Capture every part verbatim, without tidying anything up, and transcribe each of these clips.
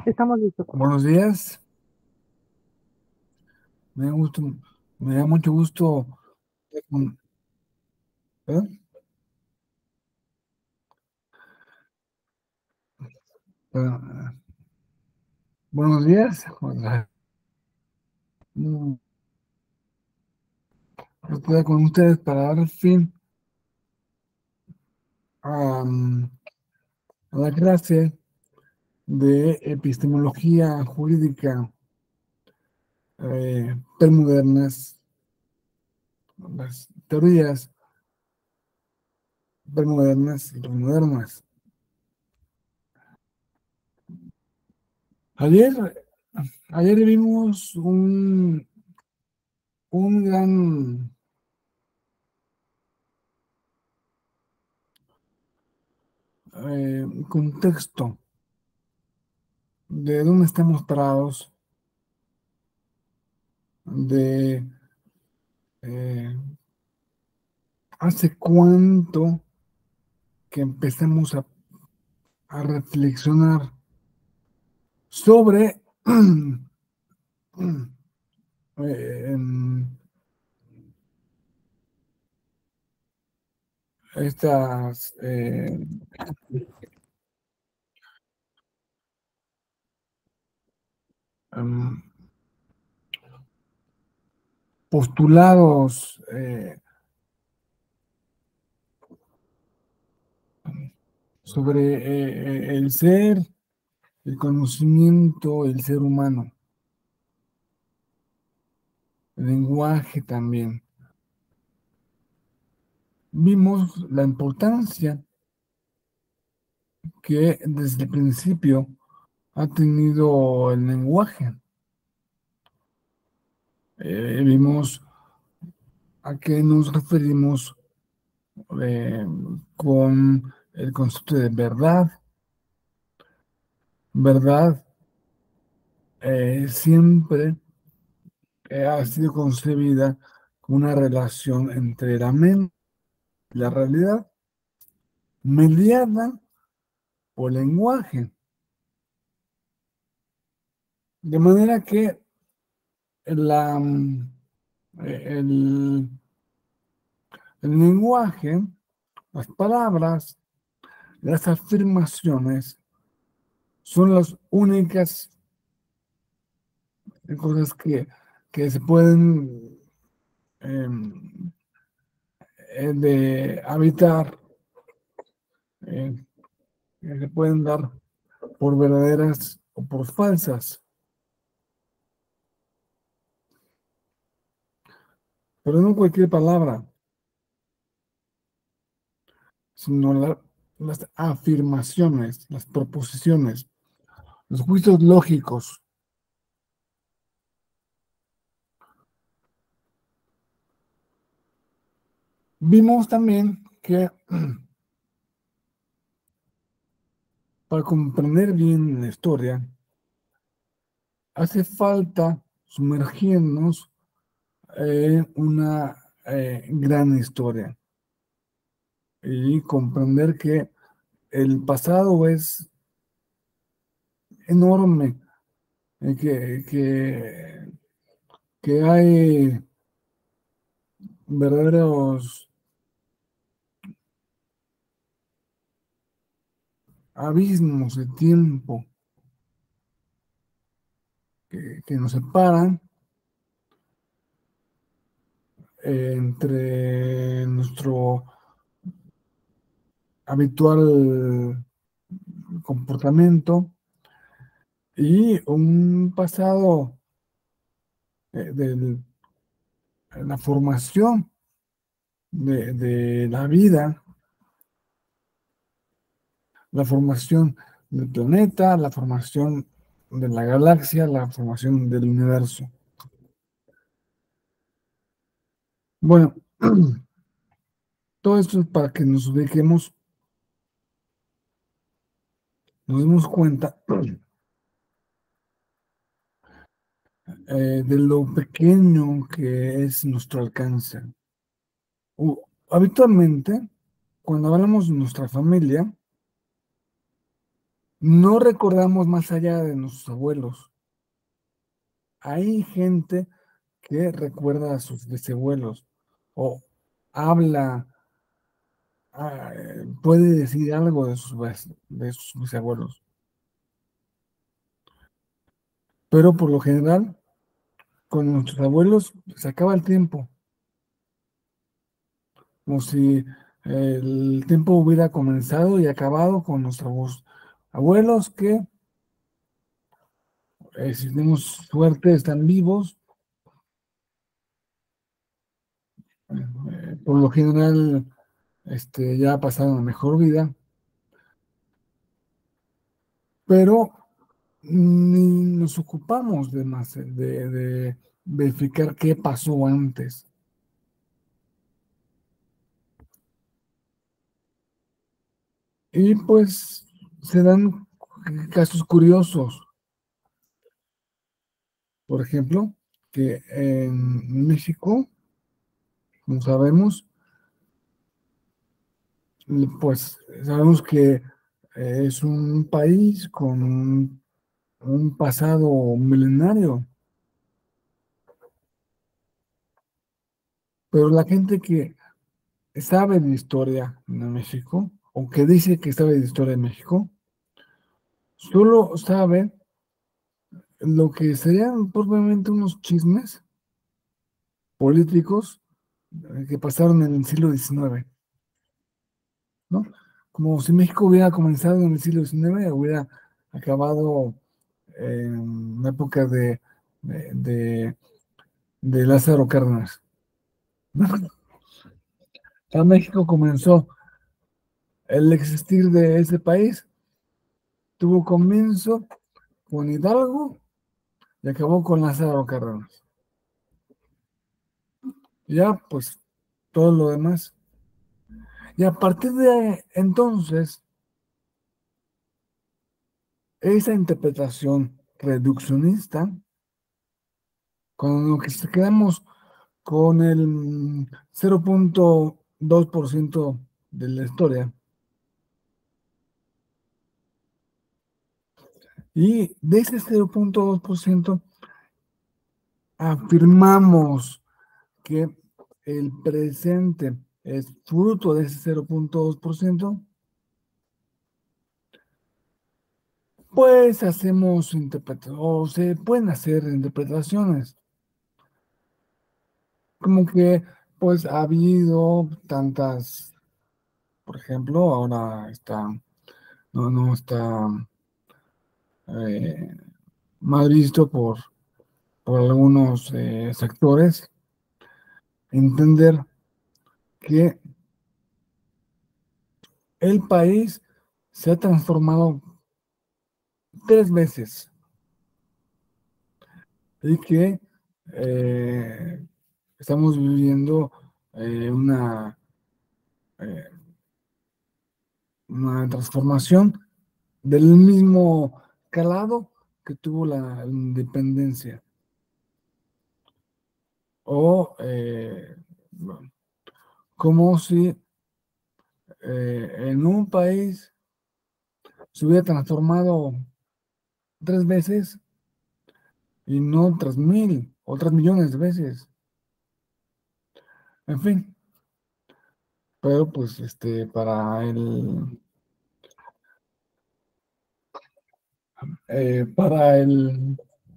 Estamos listos. Buenos días, me da gusto, me da mucho gusto. mm, ¿eh? Ah, buenos días, hola, mm, estoy con ustedes para dar fin a, mm, a la clase de epistemología jurídica eh, premodernas, las teorías premodernas y postmodernas. Ayer, ayer vimos un, un gran eh, contexto de dónde estamos parados, de eh, hace cuánto que empezamos a, a reflexionar sobre eh, em, estas eh, em, postulados eh, sobre eh, el ser, el conocimiento, el ser humano, el lenguaje también. Vimos la importancia que desde el principio ha tenido el lenguaje. Eh, vimos a qué nos referimos eh, con el concepto de verdad. Verdad eh, siempre eh, ha sido concebida como una relación entre la mente y la realidad, mediada por lenguaje. De manera que la, mm, eh, el, el lenguaje, las palabras, las afirmaciones son las únicas cosas que, que se pueden eh, eh, de habitar, eh, que se pueden dar por verdaderas o por falsas, pero no cualquier palabra, sino la- las afirmaciones, las proposiciones, los juicios lógicos. Vimos también que para comprender bien la historia, hace falta sumergirnos en una eh, gran historia y comprender que el pasado es enorme, eh, que, que, que hay verdaderos abismos de tiempo que, que nos separan eh, entre nuestro habitual comportamiento y un pasado eh, de la formación de, de la vida, la formación del planeta, la formación de la galaxia, la formación del universo. Bueno, todo esto es para que nos ubiquemos, nos demos cuenta eh, de lo pequeño que es nuestro alcance. U- habitualmente, cuando hablamos de nuestra familia, no recordamos más allá de nuestros abuelos. Hay gente que recuerda a sus bisabuelos o habla, ah, eh, puede decir algo de sus, bis- de sus bisabuelos, pero por lo general con nuestros abuelos se acaba el tiempo, como si el tiempo hubiera comenzado y acabado con nuestros abuelos que, eh, si tenemos suerte, están vivos. Eh, por lo general, este, ya pasaron a mejor vida, pero ni nos ocupamos de, más, de, de verificar qué pasó antes. Y pues se dan casos curiosos, por ejemplo, que en México, como sabemos, pues sabemos que eh, es un país con un, un pasado milenario, pero la gente que sabe de historia de México, o que dice que sabe de historia de México, solo sabe lo que serían probablemente unos chismes políticos eh, que pasaron en el siglo diecinueve, ¿no? Como si México hubiera comenzado en el siglo diecinueve, hubiera acabado en la época de, de, de- de Lázaro Cárdenas. Ya México comenzó, el existir de ese país tuvo comienzo con Hidalgo y acabó con Lázaro Cárdenas. Ya, pues, todo lo demás. Y a partir de entonces, esa interpretación reduccionista, con lo que se quedamos con el cero punto dos por ciento de la historia, y de ese cero punto dos por ciento afirmamos que el presente es fruto de ese cero punto dos por ciento, pues hacemos interpretaciones, o se pueden hacer interpretaciones, como que pues ha habido tantas, por ejemplo, ahora está, no, no está eh, mal visto por, por algunos eh, sectores, entender que el país se ha transformado tres veces y que eh, estamos viviendo eh, una, eh, una transformación del mismo calado que tuvo la independencia. O eh, bueno, como si eh, en un país se hubiera transformado tres veces y no tres mil o tres millones de veces. En fin, pero pues este, para el, eh, para el,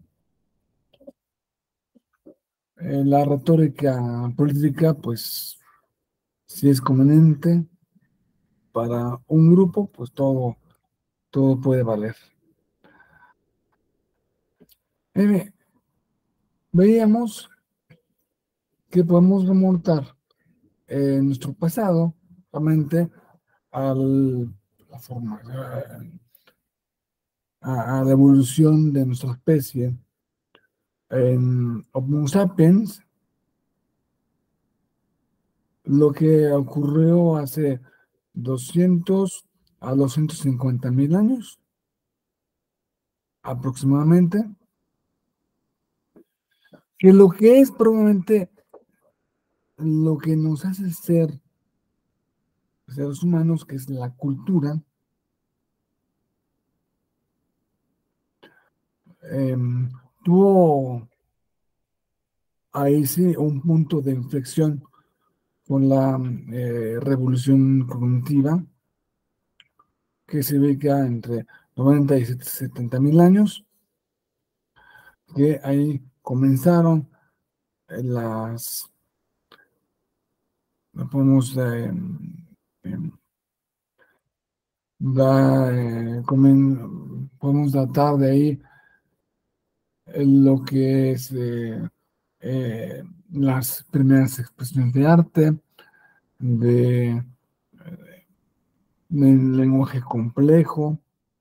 eh, la retórica política, pues si es conveniente para un grupo, pues todo, todo puede valer. Eh, Veíamos que podemos remontar eh, nuestro pasado, realmente, a la forma, a, a la evolución de nuestra especie. En Homo sapiens, lo que ocurrió hace doscientos a doscientos cincuenta mil años aproximadamente, que lo que es probablemente lo que nos hace ser seres humanos, que es la cultura, em, tuvo ahí sí un punto de inflexión con la eh, revolución cognitiva que se ubica entre noventa y setenta mil años, que ahí comenzaron eh, las, podemos, eh, em, da, eh, comen- podemos datar de ahí eh, lo que es eh, eh, las primeras expresiones de arte, de, del lenguaje complejo.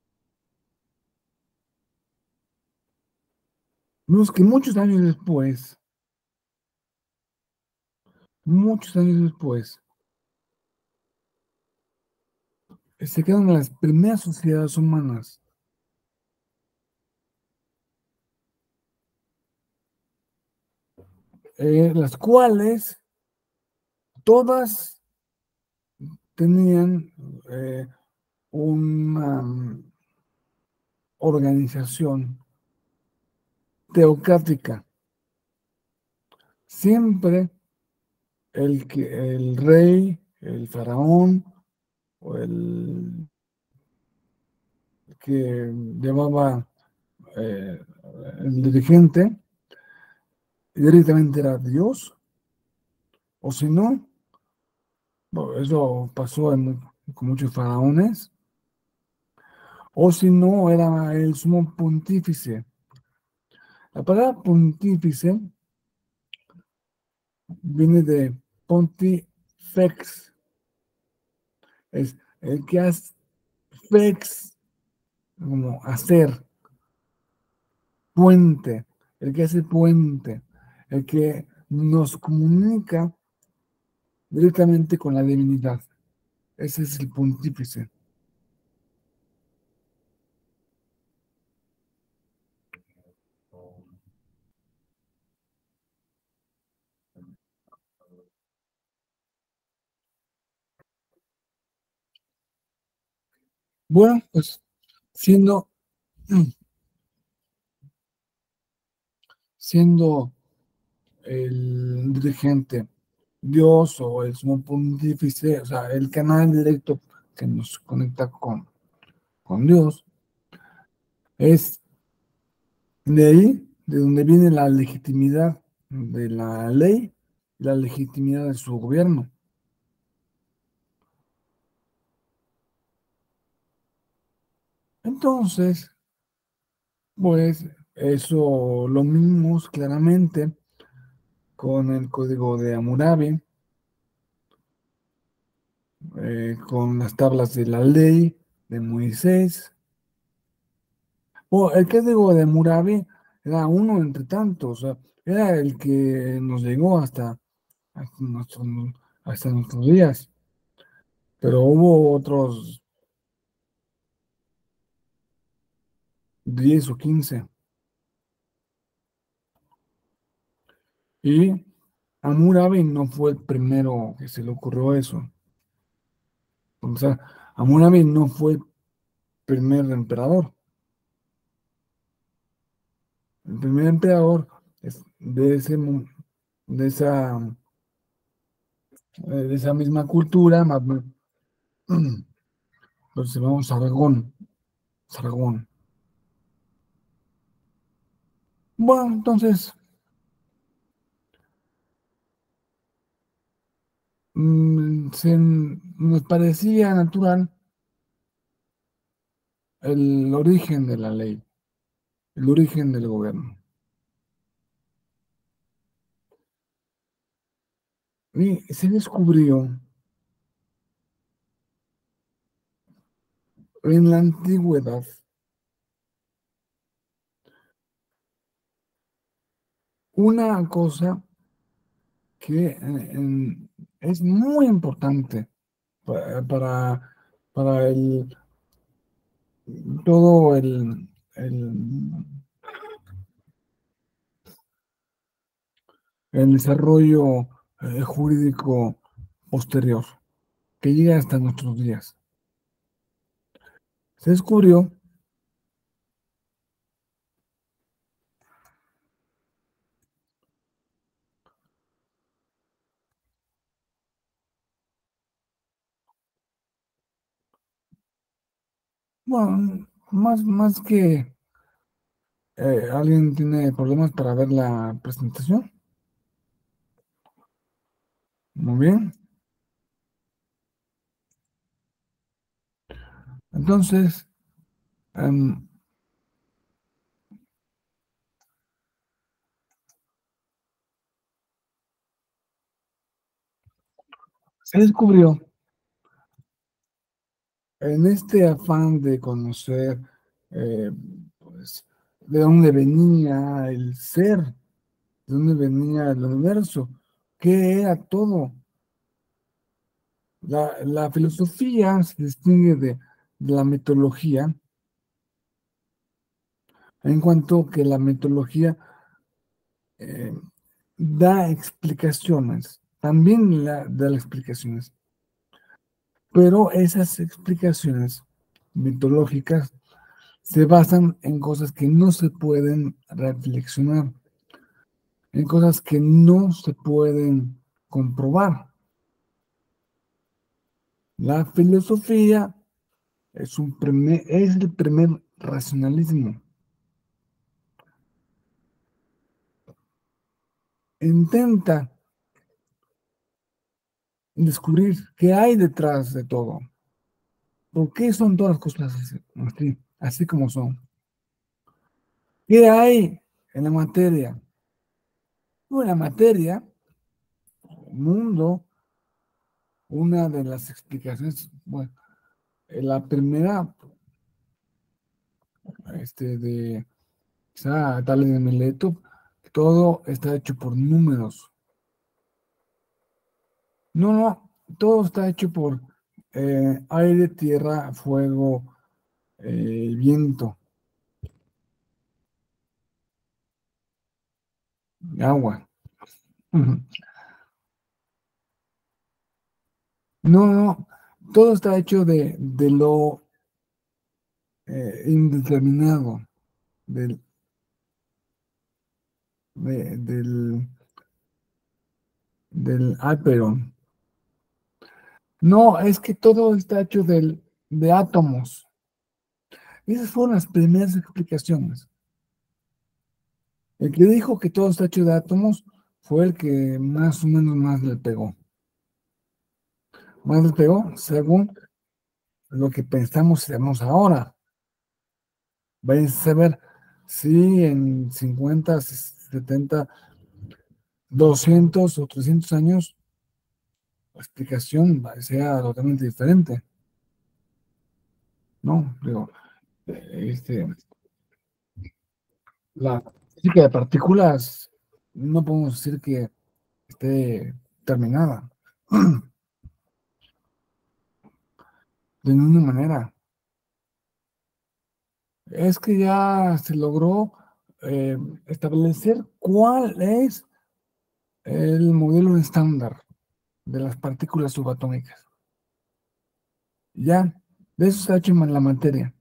Vemos que muchos años después, muchos años después, se quedan las primeras sociedades humanas, eh, las cuales todas tenían eh, una mm, organización teocrática. Siempre el, que, el rey, el faraón o el que llevaba eh, el dirigente, directamente era Dios, o si no, bueno, eso pasó en- con muchos faraones, o si no, era el sumo pontífice. La palabra pontífice viene de pontifex, es el que hace fex, como hacer, puente, el que hace puente, el que nos comunica directamente con la divinidad. Ese es el pontífice. Bueno, pues siendo, siendo el dirigente Dios o el sumo pontífice, o sea, el canal directo que nos conecta con, con Dios, es de ahí de donde viene la legitimidad de la ley y la legitimidad de su gobierno. Entonces, pues eso lo vimos claramente con el código de Hammurabi, eh, con las tablas de la ley de Moisés. O el código de Hammurabi era uno entre tantos, o sea, era el que nos llegó hasta, hasta, nuestro- hasta nuestros días, pero hubo otros diez o quince. Y Hammurabi no fue el primero que se le ocurrió eso. O sea, Hammurabi no fue el primer emperador. El primer emperador es de, ese, mu- de, esa, eh, de esa misma cultura, más, pues llamamos Aragón. Aragón. Bueno, entonces, mm, se, nos parecía natural el origen de la ley, el origen del gobierno. Y se descubrió en la antigüedad una cosa que eh, en- es muy importante pa- para, para el, todo el, el, el desarrollo eh, jurídico posterior, que llega hasta nuestros días. Se descubrió Bueno, más, más que eh, alguien tiene problemas para ver la presentación. Muy bien. Entonces, em, se descubrió en este afán de conocer, eh, pues, de dónde venía el ser, de dónde venía el universo, qué era todo. La, la filosofía se distingue de, de la mitología en cuanto que la mitología eh, da explicaciones, también la, da las explicaciones, pero esas explicaciones mitológicas se basan en cosas que no se pueden reflexionar, en cosas que no se pueden comprobar. La filosofía es, un primer, es el primer racionalismo. Intenta descubrir qué hay detrás de todo. ¿Por qué son todas las cosas así, así, así como son? ¿Qué hay en la materia? Bueno, la materia, mundo, una de las explicaciones, bueno, eh, la primera, este, de quizá Tales de Mileto, todo está hecho por números. No, no, todo está hecho por eh, aire, tierra, fuego, eh, viento, agua. Ujú. No, no, todo está hecho de, de lo eh, indeterminado, del, de- del, del ápero. No, es que todo está hecho del, de átomos. Esas fueron las primeras explicaciones. El que dijo que todo está hecho de átomos fue el que más o menos más le pegó. Más le pegó según lo que pensamos y sabemos ahora. Vais a saber si en cincuenta, setenta, doscientos o trescientos años la explicación sea totalmente diferente, ¿no? Digo, este, la física de partículas no podemos decir que esté terminada de ninguna manera. Es que ya se logró eh, establecer cuál es el modelo estándar de las partículas subatómicas. Ya, de eso se ha hecho en la materia.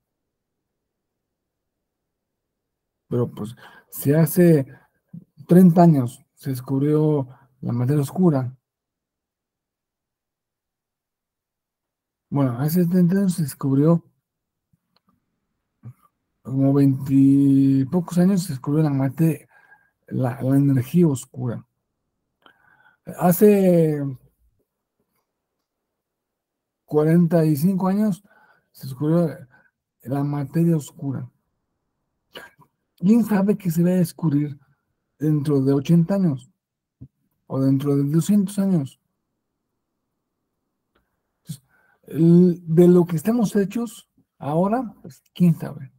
Pero pues, si hace treinta años se descubrió la materia oscura, bueno, hace treinta años se descubrió, como veinte pocos años se descubrió la materia, la, la energía oscura. Hace cuarenta y cinco años se descubrió la materia oscura. ¿Quién sabe qué se va a descubrir dentro de ochenta años o dentro de doscientos años? Entonces, el- de lo que estamos hechos ahora, pues quién sabe.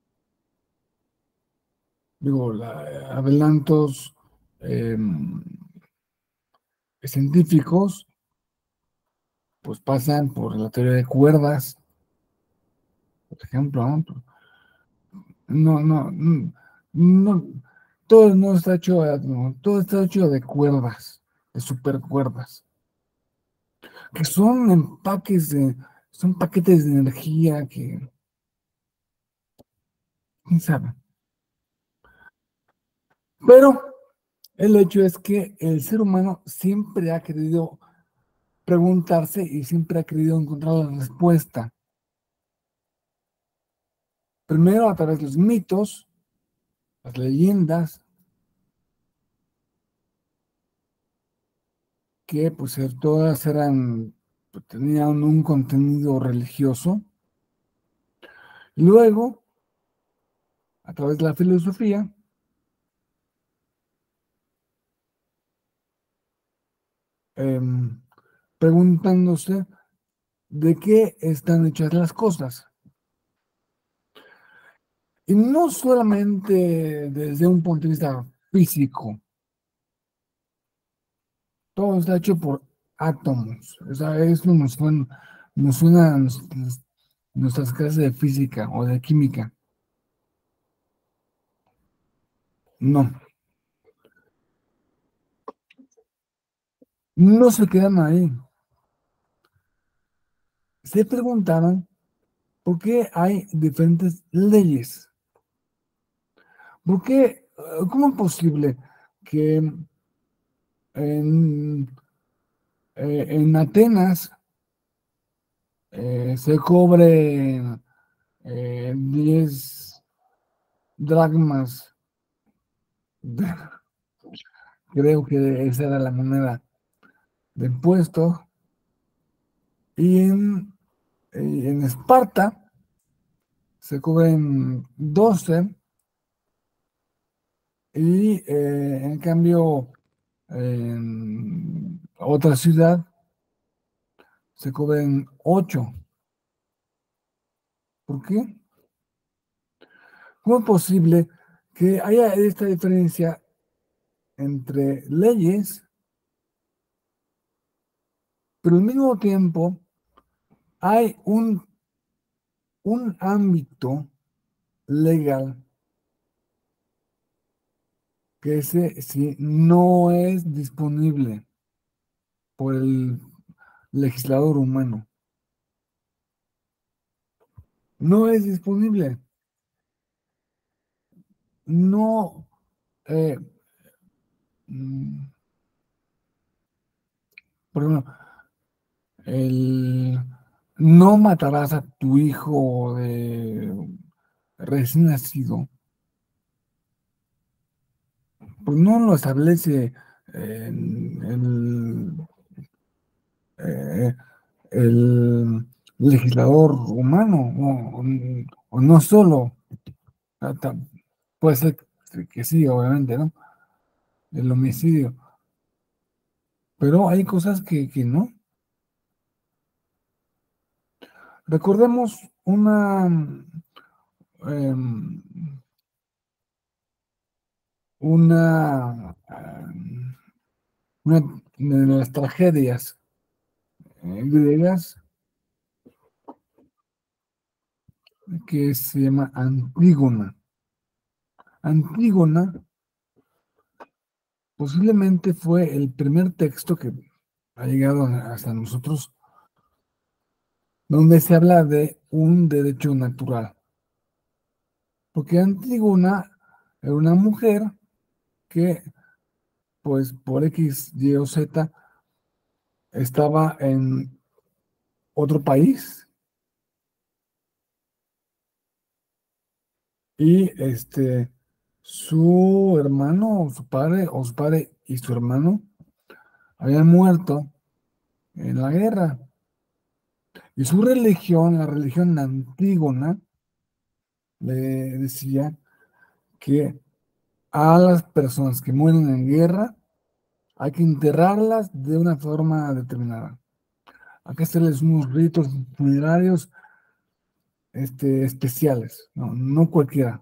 Digo, la- adelantos em, científicos, pues pasan por la teoría de cuerdas, por ejemplo, ¿no? No, no, mm, no, todo no está hecho de átomos, todo está hecho de cuerdas, de supercuerdas, que son empaques de, son paquetes de energía que, quién sabe. Pero el hecho es que el ser humano siempre ha querido preguntarse y siempre ha querido encontrar la respuesta. Primero a través de los mitos, las leyendas, que pues er- todas eran, pues, tenían un contenido religioso. Luego, a través de la filosofía, em, preguntándose de qué están hechas las cosas. Y no solamente desde un punto de vista físico, todo está hecho por átomos. O sea, eso nos suena, nos suena a nuestras, nuestras clases de física o de química. No, no se quedan ahí. Se preguntaron por qué hay diferentes leyes. ¿Por qué? eh, ¿Cómo es posible que en, eh, en Atenas eh, se cobre eh, diez dracmas? Creo que esa era la moneda de impuesto. Y en, eh, en Esparta se cubren doce y eh, en cambio en otra ciudad se cubren ocho. ¿Por qué? ¿Cómo es posible que haya esta diferencia entre leyes, pero al mismo tiempo hay un, un ámbito legal que ese sí no es disponible por el legislador humano? No es disponible. No, eh, mm, por ejemplo, el no matarás a tu hijo de recién nacido, pues no lo establece en el, eh, el legislador humano, o, o no solo, ah, ta- puede ser que sí, obviamente, ¿no? El homicidio, pero hay cosas que, que no. Recordemos una, em, una, em, una de las tragedias eh, griegas que se llama Antígona. Antígona posiblemente fue el primer texto que ha llegado hasta nosotros donde se habla de un derecho natural. Porque Antígona era una mujer que, pues por X, Y o Z, estaba en otro país y este, su hermano, o su padre, o su padre y su hermano habían muerto en la guerra. Y su religión, la religión antígona, le decía que a las personas que mueren en guerra hay que enterrarlas de una forma determinada. Hay que hacerles unos ritos funerarios este, especiales, no, no cualquiera.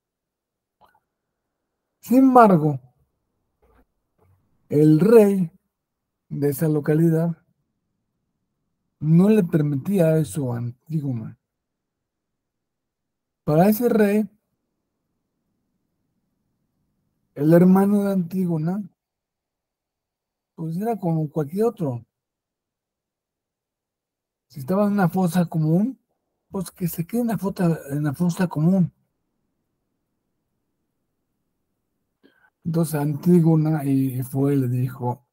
Sin embargo, el rey de esa localidad no le permitía eso a Antígona. Para ese rey, el hermano de Antígona, pues era como cualquier otro. Si estaba en una fosa común, pues que se quede en la fosa, en la fosa común. Entonces Antígona y fue y le dijo,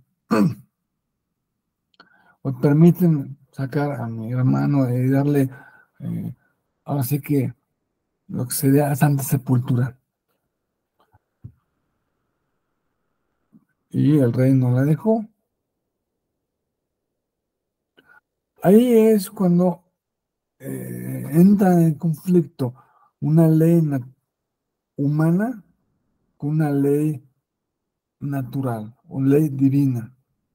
pues permiten sacar a mi hermano y darle, eh, ahora sí que lo que sería Santa Sepultura. Y el rey no la dejó. Ahí es cuando eh, entra en conflicto una ley humana con una ley natural, una ley divina.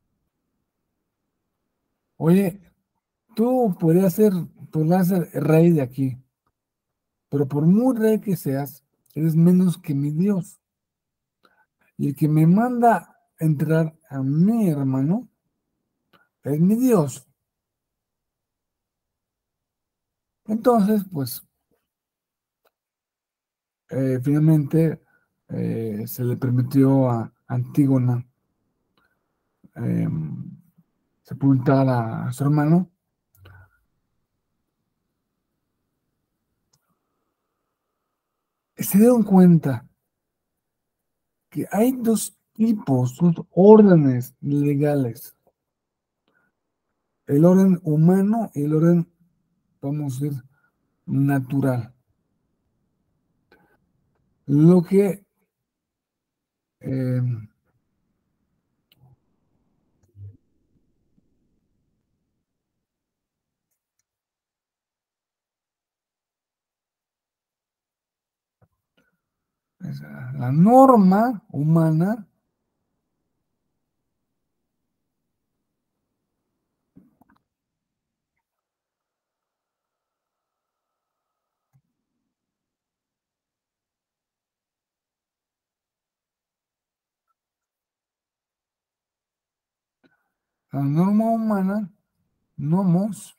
Oye, tú podrías ser, podrías ser rey de aquí, pero por muy rey que seas, eres menos que mi Dios. Y el que me manda entrar a mi hermano es mi Dios. Entonces, pues, eh, finalmente eh, se le permitió a Antígona eh, sepultar a su hermano. Se dieron cuenta que hay dos tipos, dos órdenes legales. El orden humano y el orden, vamos a decir, natural. Lo que eh, es la norma humana la norma humana, nomos,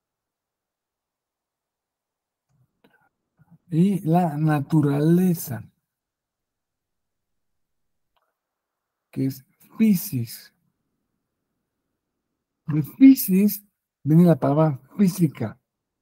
y la naturaleza, que es physis. De physis viene la palabra física,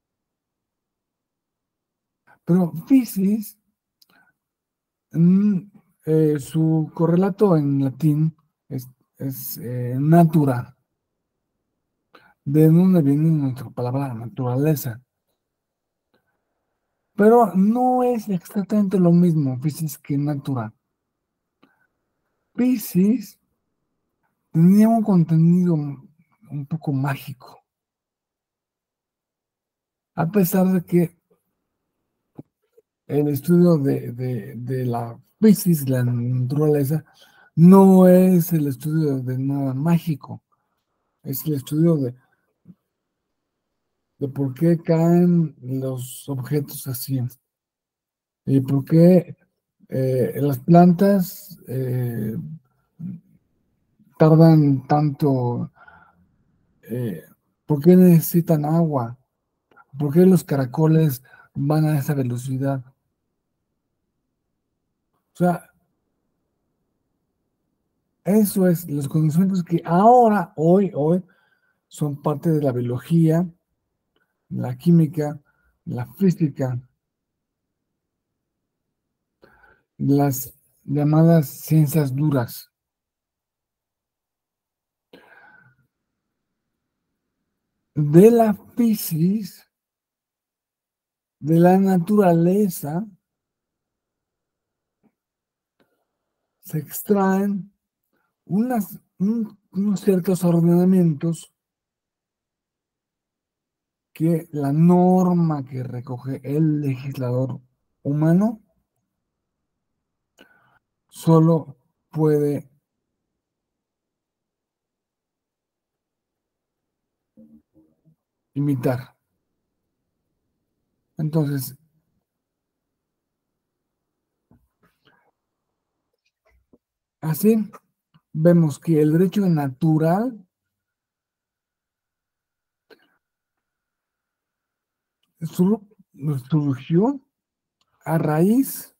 pero physis, mm, eh, su correlato en latín es, es eh, natura, de donde viene nuestra palabra naturaleza. Pero no es exactamente lo mismo physis que natura. Physis tenía un contenido un poco mágico, a pesar de que el estudio de, de, de la física, la naturaleza, no es el estudio de nada mágico, es el estudio de, de por qué caen los objetos así y por qué eh, las plantas eh, tardan tanto, eh, por qué necesitan agua, por qué los caracoles van a esa velocidad. O sea, eso es los conocimientos que ahora, hoy, hoy, son parte de la biología, la química, la física, las llamadas ciencias duras. De la física, de la naturaleza, se extraen unas, un- unos ciertos ordenamientos que la norma que recoge el legislador humano solo puede imitar. Entonces, así vemos que el derecho natural sur- surgió a raíz,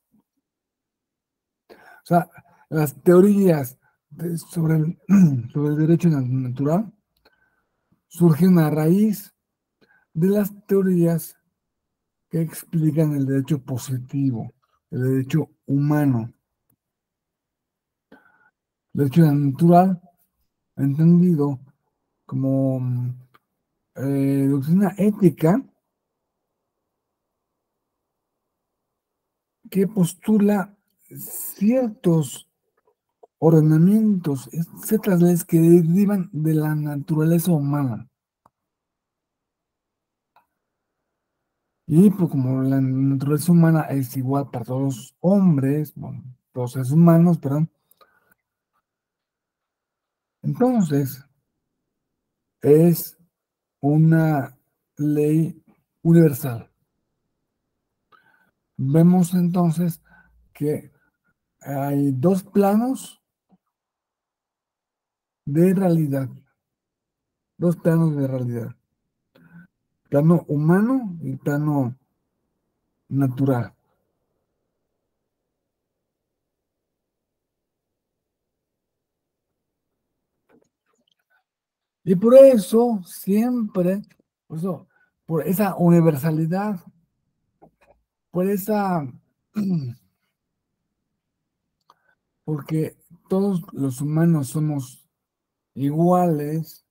o sea, las teorías de- sobre el, sobre el derecho na- natural surgen a raíz de las teorías que explican el derecho positivo, el derecho humano, el derecho natural, entendido como mm, eh, doctrina ética, que postula ciertos ordenamientos, ciertas leyes que derivan de la naturaleza humana. Y pues como la naturaleza humana es igual para todos los hombres, bueno, todos seres humanos, perdón, entonces es una ley universal. Vemos entonces que hay dos planos de realidad, dos planos de realidad, plano humano y plano natural. Y por eso siempre, por eso, por esa universalidad, por esa, porque todos los humanos somos iguales,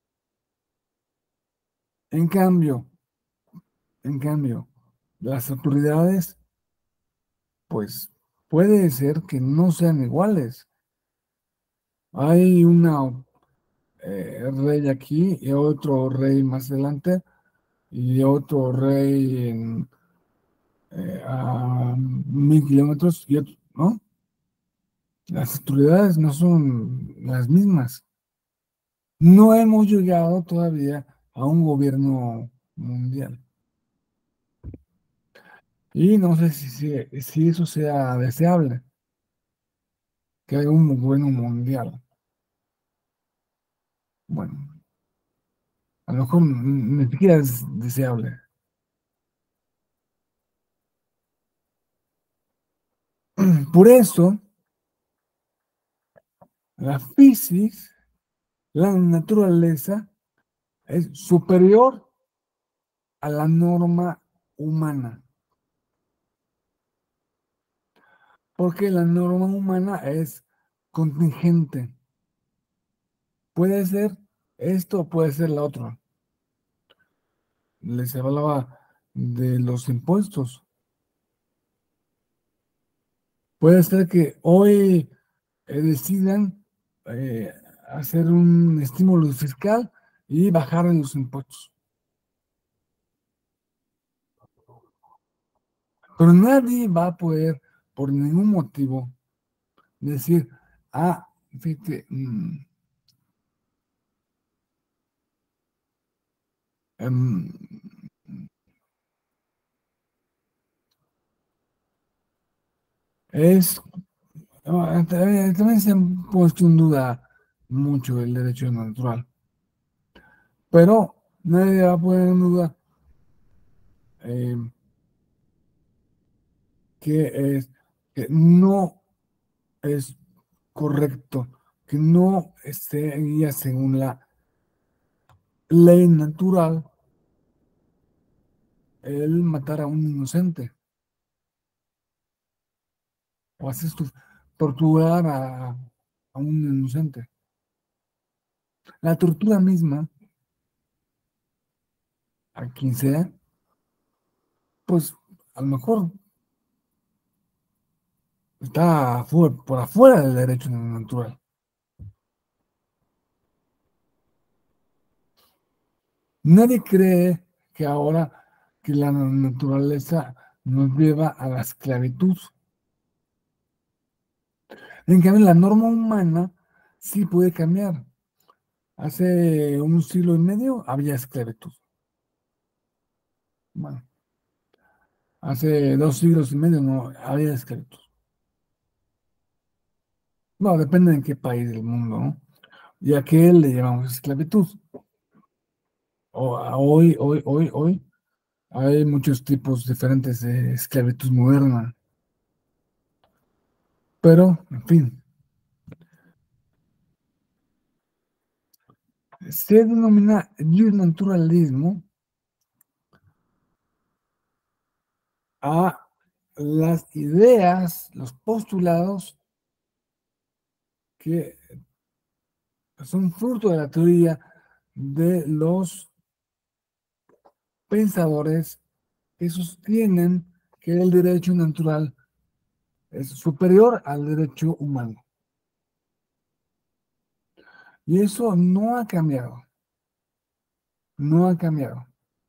en cambio, en cambio, las autoridades, pues puede ser que no sean iguales. Hay una eh, rey aquí y otro rey más adelante y otro rey en, eh, a mil kilómetros y otro, ¿no? Las autoridades no son las mismas. No hemos llegado todavía a un gobierno mundial. Y no sé si, si, si eso sea deseable, que haya un gobierno mundial. Bueno, a lo mejor ni siquiera es deseable. Por eso, la física, la naturaleza, es superior a la norma humana, porque la norma humana es contingente. Puede ser esto, puede ser la otra. Les hablaba de los impuestos. Puede ser que hoy eh, decidan eh, hacer un estímulo fiscal y bajar en los impuestos. Pero nadie va a poder, por ningún motivo, decir, ah, fíjate, mm, em, es, ah, también, también se han puesto en duda mucho el derecho natural, pero nadie va a poner en duda eh, que, es, que no es correcto, que no esté guía según la ley natural el matar a un inocente o hacer tu- torturar a, a un inocente. La tortura misma, a quien sea, pues a lo mejor está fu- por afuera del derecho natural. Nadie cree que ahora que la naturaleza nos lleva a la esclavitud. En cambio, la norma humana sí puede cambiar. Hace un siglo y medio había esclavitud. Bueno, hace dos siglos y medio no había esclavitud. No, depende en qué país del mundo, ¿no? Y a qué le llamamos esclavitud. O, a hoy, hoy, hoy, hoy, hay muchos tipos diferentes de esclavitud moderna. Pero, en fin, se denomina naturalismo a las ideas, los postulados que son fruto de la teoría de los pensadores que sostienen que el derecho natural es superior al derecho humano. Y eso no ha cambiado, no ha cambiado.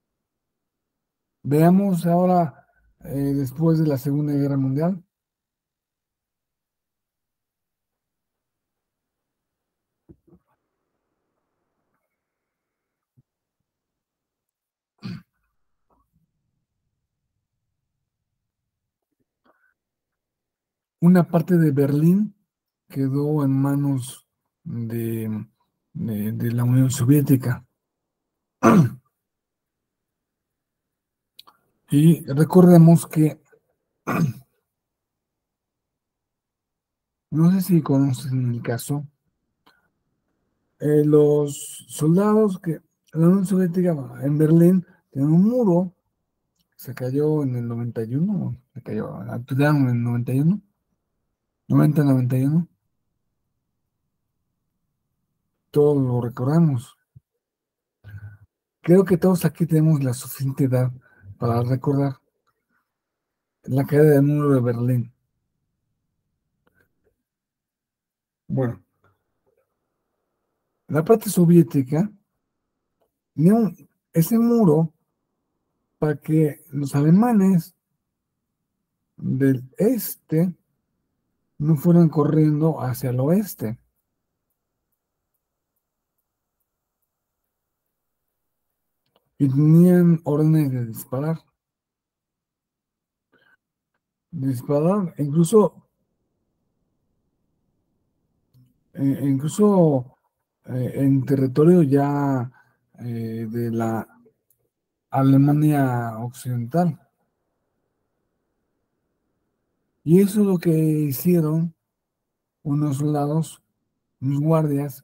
Veamos ahora, eh, después de la Segunda Guerra Mundial, una parte de Berlín quedó en manos de, de, de la Unión Soviética. Y recordemos que, no sé si conocen el caso, eh, los soldados que la Unión Soviética en Berlín tenía un muro, se cayó en el noventa y uno, se cayó, activaron en el noventa y uno, noventa noventa y uno, todos lo recordamos. Creo que todos aquí tenemos la suficiente edad para recordar la caída del muro de Berlín. Bueno, la parte soviética tenía un- ese muro para que los alemanes del este no fueran corriendo hacia el oeste. Y tenían órdenes de disparar. De disparar, incluso, eh, incluso eh, en territorio ya eh, de la Alemania Occidental. Y eso es lo que hicieron unos soldados, unos guardias,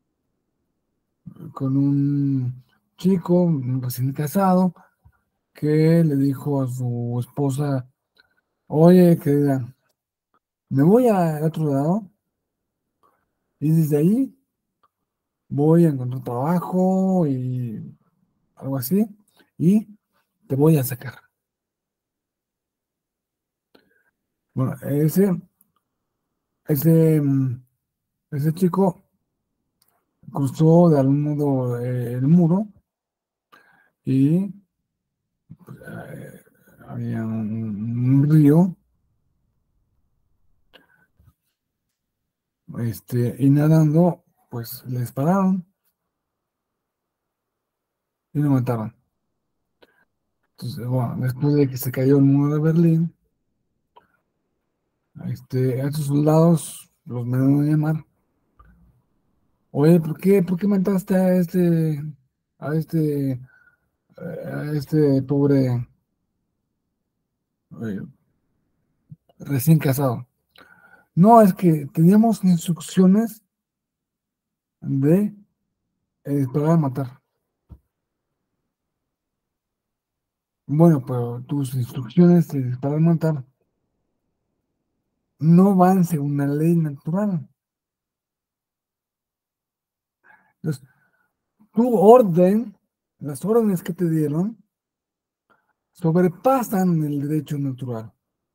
con un chico un recién casado que le dijo a su esposa, oye, querida, me voy al otro lado y desde ahí voy a encontrar trabajo y algo así, y te voy a sacar. Bueno, ese, ese, mm, ese chico cruzó de algún modo eh, el muro y eh, había un, un río, este, y nadando, pues le dispararon y lo mataron. Entonces, bueno, después de que se cayó el muro de Berlín, este, a estos soldados los mandaron a llamar. Oye, ¿por qué, por qué mataste a este, a este, eh, a este pobre eh, recién casado? No, es que teníamos instrucciones de eh, disparar a matar. Bueno, pero tus instrucciones de disparar a matar no van según la ley natural. Entonces, tu orden, las órdenes que te dieron, sobrepasan el derecho natural.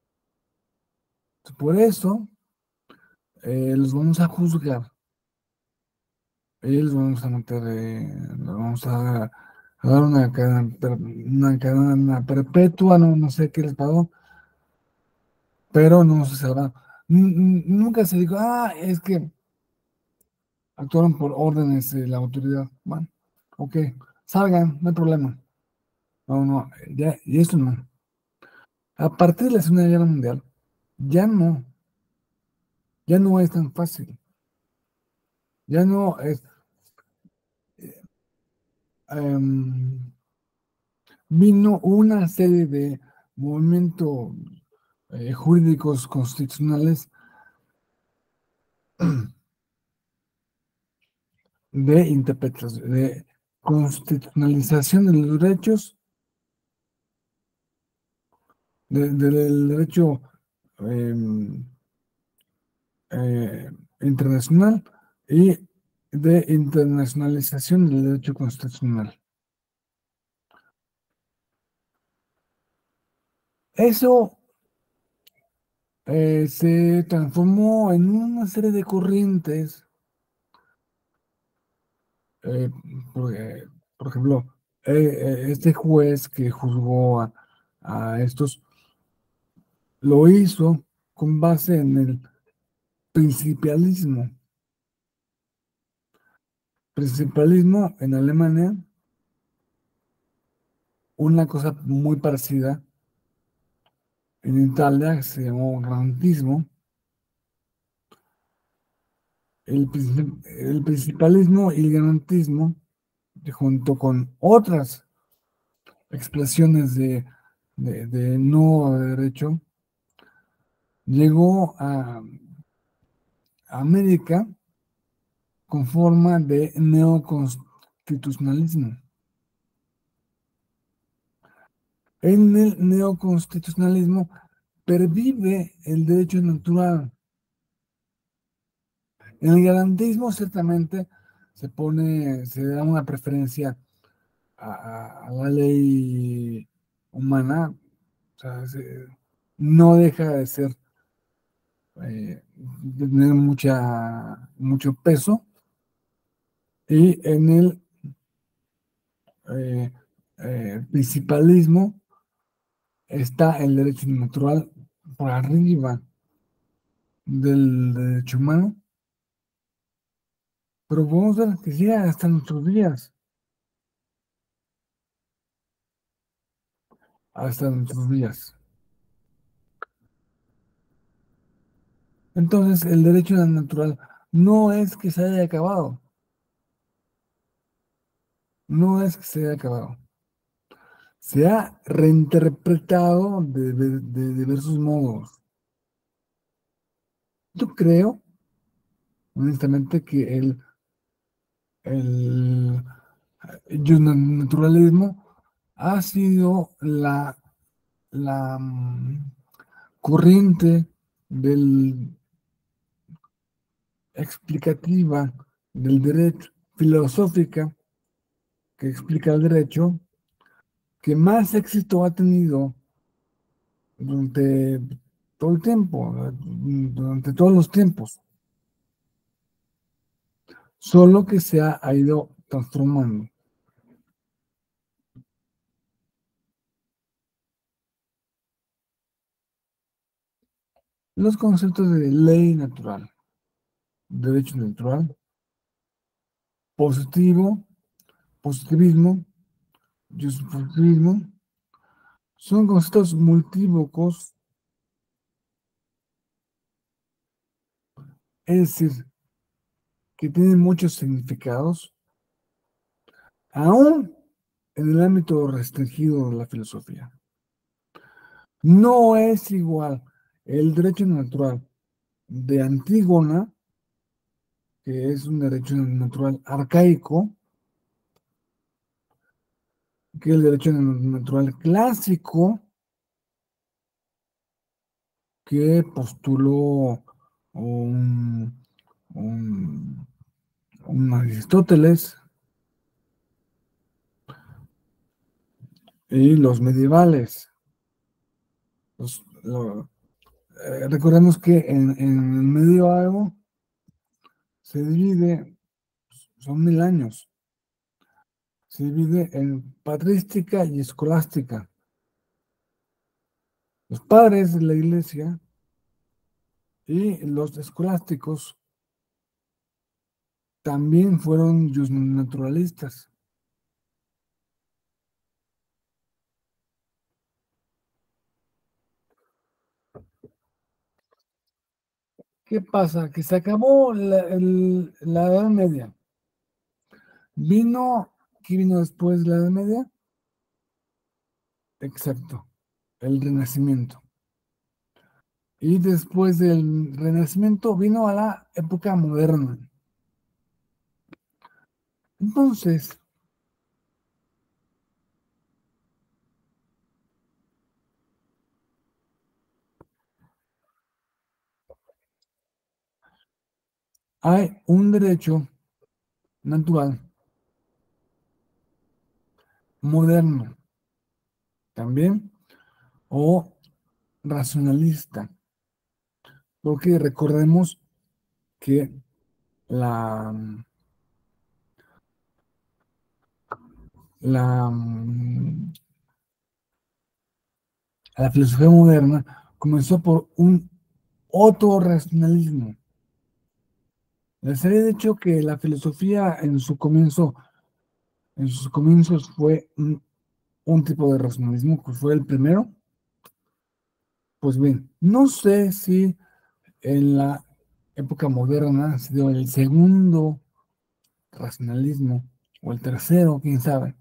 Por eso, eh, los vamos a juzgar. Y los vamos a meter, eh, los vamos a, a dar una cadena, per- una cadena perpetua, no, no sé qué les pagó, pero no se salvaron. N- n- Nunca se dijo, ah, es que actuaron por órdenes de la autoridad. Bueno, ok, salgan, no hay problema. No, no, ya, y eso no. A partir de la Segunda Guerra Mundial, ya no, ya no es tan fácil. Ya no es. em, Vino una serie de movimientos eh, jurídicos constitucionales de interpretación, de constitucionalización de los derechos, de- del derecho em, eh, internacional y de internacionalización del derecho constitucional. Eso eh, se transformó en una serie de corrientes. eh, por, eh, por ejemplo, eh, eh, este juez que juzgó a, a estos lo hizo con base en el principalismo. Principalismo en Alemania, una cosa muy parecida en Italia que se llamó grantismo. El, princi- el principalismo y el garantismo, junto con otras expresiones de, de, de no derecho, llegó a América con forma de neoconstitucionalismo. En el neoconstitucionalismo pervive el derecho natural. En el garantismo ciertamente se pone, se da una preferencia a, a- a la ley humana, o sea, se- no deja de ser, eh, de tener mucha, mucho peso, y en el eh, eh, principalismo está el derecho natural por arriba del derecho humano, pero podemos ver que llega hasta nuestros días, hasta nuestros días. Entonces, el derecho natural no es que se haya acabado, no es que se haya acabado. Se ha reinterpretado de, de- de diversos modos. Yo creo, honestamente, que el, el naturalismo ha sido la, la mm, corriente del, explicativa del derecho, filosófica, que explica el derecho, que más éxito ha tenido durante todo el tiempo, durante todos los tiempos, solo que se ha, ha ido transformando. Los conceptos de ley natural, derecho natural, positivo, positivismo, positivismo, son conceptos multívocos, es decir, que tienen muchos significados, aún en el ámbito restringido de la filosofía. No es igual el derecho natural de Antígona, que es un derecho natural arcaico, que el derecho natural clásico que postuló un, un, un Aristóteles, y los medievales. Los- lo- eh, recordemos que en, en el medioevo se divide, son mil años, se divide en patrística y escolástica. Los padres de la iglesia y los escolásticos también fueron naturalistas. ¿Qué pasa? Que se acabó la, el- la Edad Media. Vino, ¿qué vino después de la Edad Media? Exacto, el Renacimiento. Y después del Renacimiento vino a la época moderna. Entonces, hay un derecho natural moderno también, o racionalista. porque recordemos que la, la, la filosofía moderna comenzó por un autorracionalismo. Les había dicho que la filosofía en su comienzo, en sus comienzos fue un, un tipo de racionalismo, que fue el primero. Pues bien, no sé si en la época moderna se dio el segundo racionalismo o el tercero, quién sabe.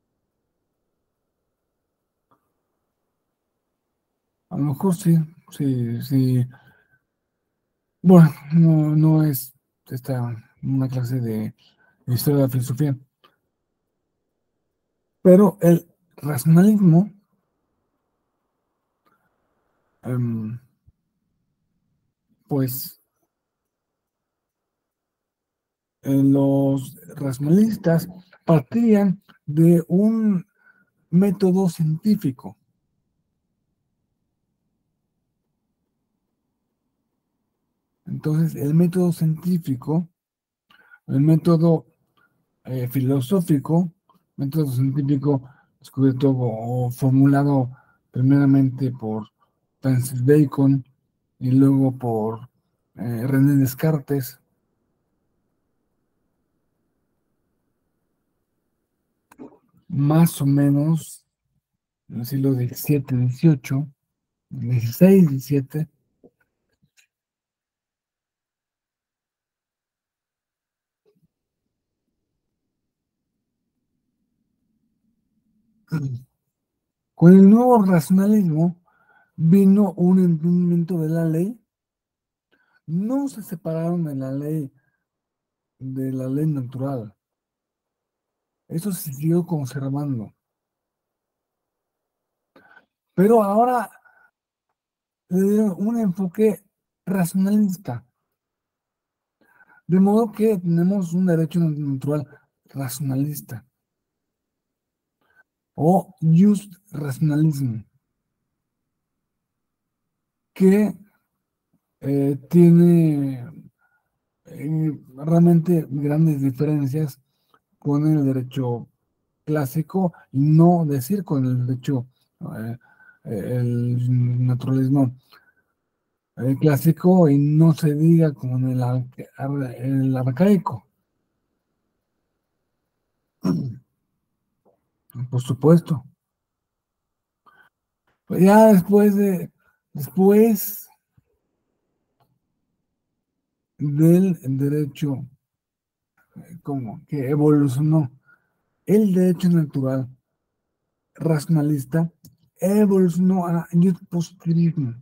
A lo mejor sí, sí, sí. Bueno, no, no es esta una clase de historia de la filosofía, pero el racionalismo, em, pues eh, los racionalistas partían de un método científico. Entonces, el método científico, el método eh, filosófico, método científico descubierto o formulado primeramente por Francis Bacon y luego por eh, René Descartes, más o menos en el siglo diecisiete, dieciocho, dieciséis, diecisiete. Con el nuevo racionalismo vino un entendimiento de la ley. No se separaron de la ley, de la ley natural. Eso se siguió conservando. Pero ahora le dieron un enfoque racionalista. De modo que tenemos un derecho natural racionalista o just racionalismo, que eh, tiene eh, realmente grandes diferencias con el derecho clásico y no decir con el derecho, eh, el naturalismo eh, clásico y no se diga con el, el arcaico. Por supuesto. Pues ya después de, después del derecho, como que evolucionó el derecho natural racionalista, evolucionó a positivismo.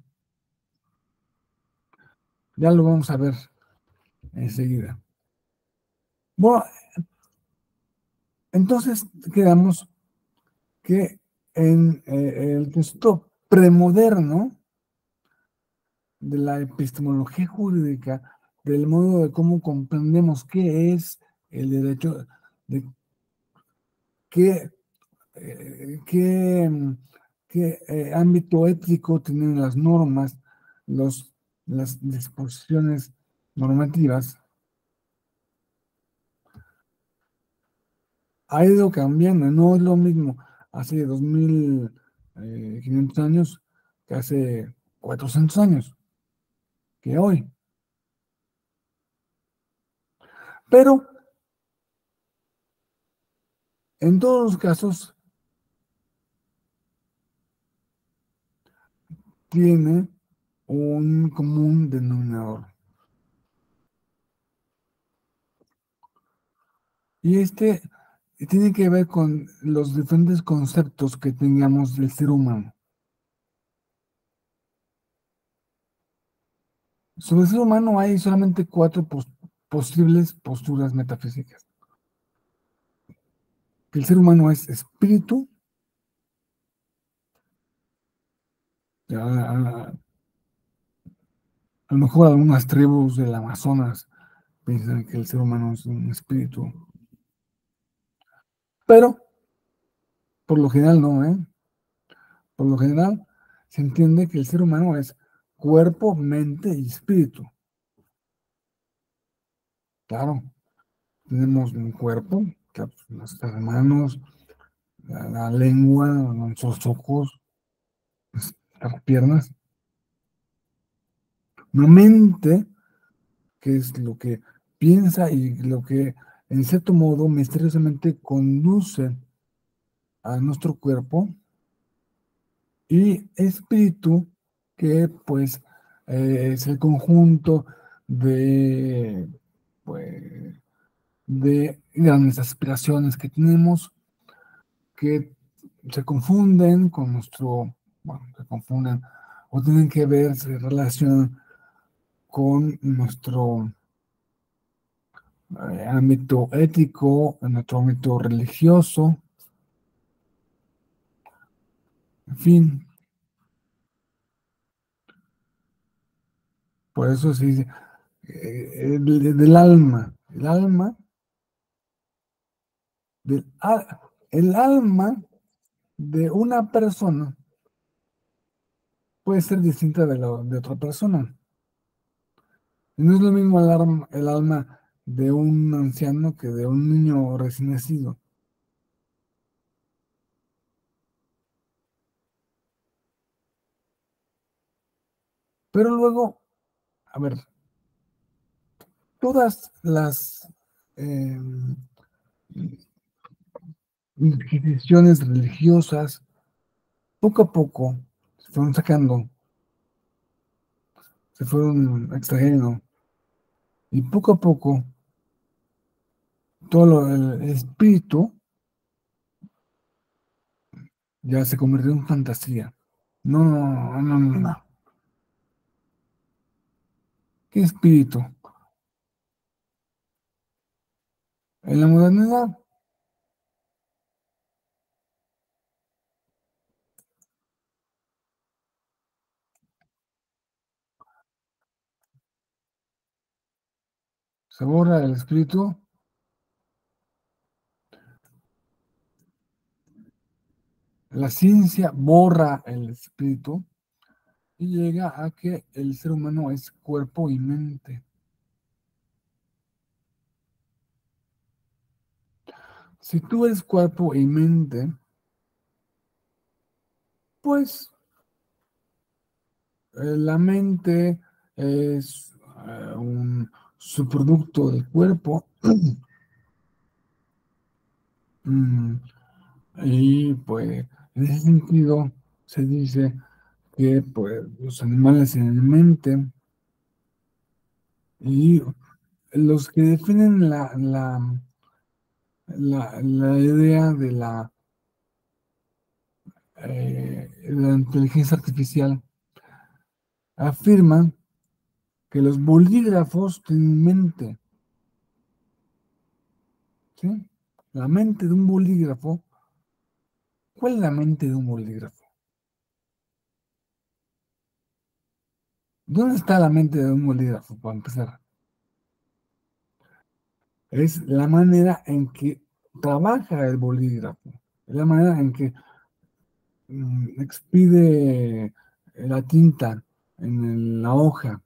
Ya lo vamos a ver enseguida. Bueno, entonces quedamos que en eh, el texto premoderno de la epistemología jurídica, del modo de cómo comprendemos qué es el derecho, de qué, eh, qué, qué eh, ámbito ético tienen las normas, los, las disposiciones normativas, ha ido cambiando, no es lo mismo hace dos mil quinientos años que hace cuatrocientos años, que hoy. Pero en todos los casos tiene un común denominador. Y este tiene que ver con los diferentes conceptos que tengamos del ser humano. Sobre el ser humano hay solamente cuatro pos posibles posturas metafísicas. Que el ser humano es espíritu, a, a, a lo mejor algunas tribus del Amazonas piensan que el ser humano es un espíritu, pero por lo general no, ¿eh? Por lo general se entiende que el ser humano es cuerpo, mente y espíritu. Claro, tenemos un cuerpo, nuestras manos, la, la lengua, nuestros ojos, nuestras piernas. Una mente, que es lo que piensa y lo que en cierto modo misteriosamente conduce a nuestro cuerpo, y espíritu, que pues eh, es el conjunto de, pues, de grandes aspiraciones que tenemos, que se confunden con nuestro, bueno, se confunden o tienen que ver, se relacionan con nuestro eh, ámbito ético, en nuestro ámbito religioso, en fin. Por eso se dice eh, del, del alma, el alma, del, al- el alma de una persona puede ser distinta de, la, de otra persona. Y no es lo mismo el, arma- el alma de un anciano que de un niño recién nacido. Pero luego, a ver, todas las eh, instituciones religiosas, poco a poco, se fueron sacando, se fueron extrayendo, y poco a poco, todo lo- el espíritu ya se convirtió en fantasía. No, no, no, no, no. ¿Qué espíritu? En la modernidad se borra el espíritu, la ciencia borra el espíritu y llega a que el ser humano es cuerpo y mente. Si tú eres cuerpo y mente, pues eh, la mente es eh, un subproducto del cuerpo. Mm, y pues en ese sentido se dice que pues los animales tienen mente, y los que definen la, la, la, la idea de la, eh, la inteligencia artificial afirman que los bolígrafos tienen mente, ¿sí? La mente de un bolígrafo. ¿Cuál es la mente de un bolígrafo? ¿Dónde está la mente de un bolígrafo, para empezar? Es la manera en que trabaja el bolígrafo, es la manera en que mm, expide la tinta en el- la hoja.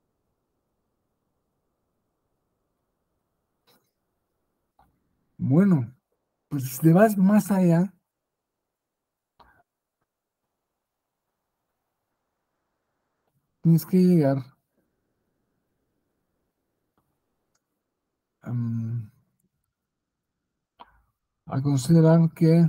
Bueno, pues si te vas más allá, tienes que llegar am, a considerar que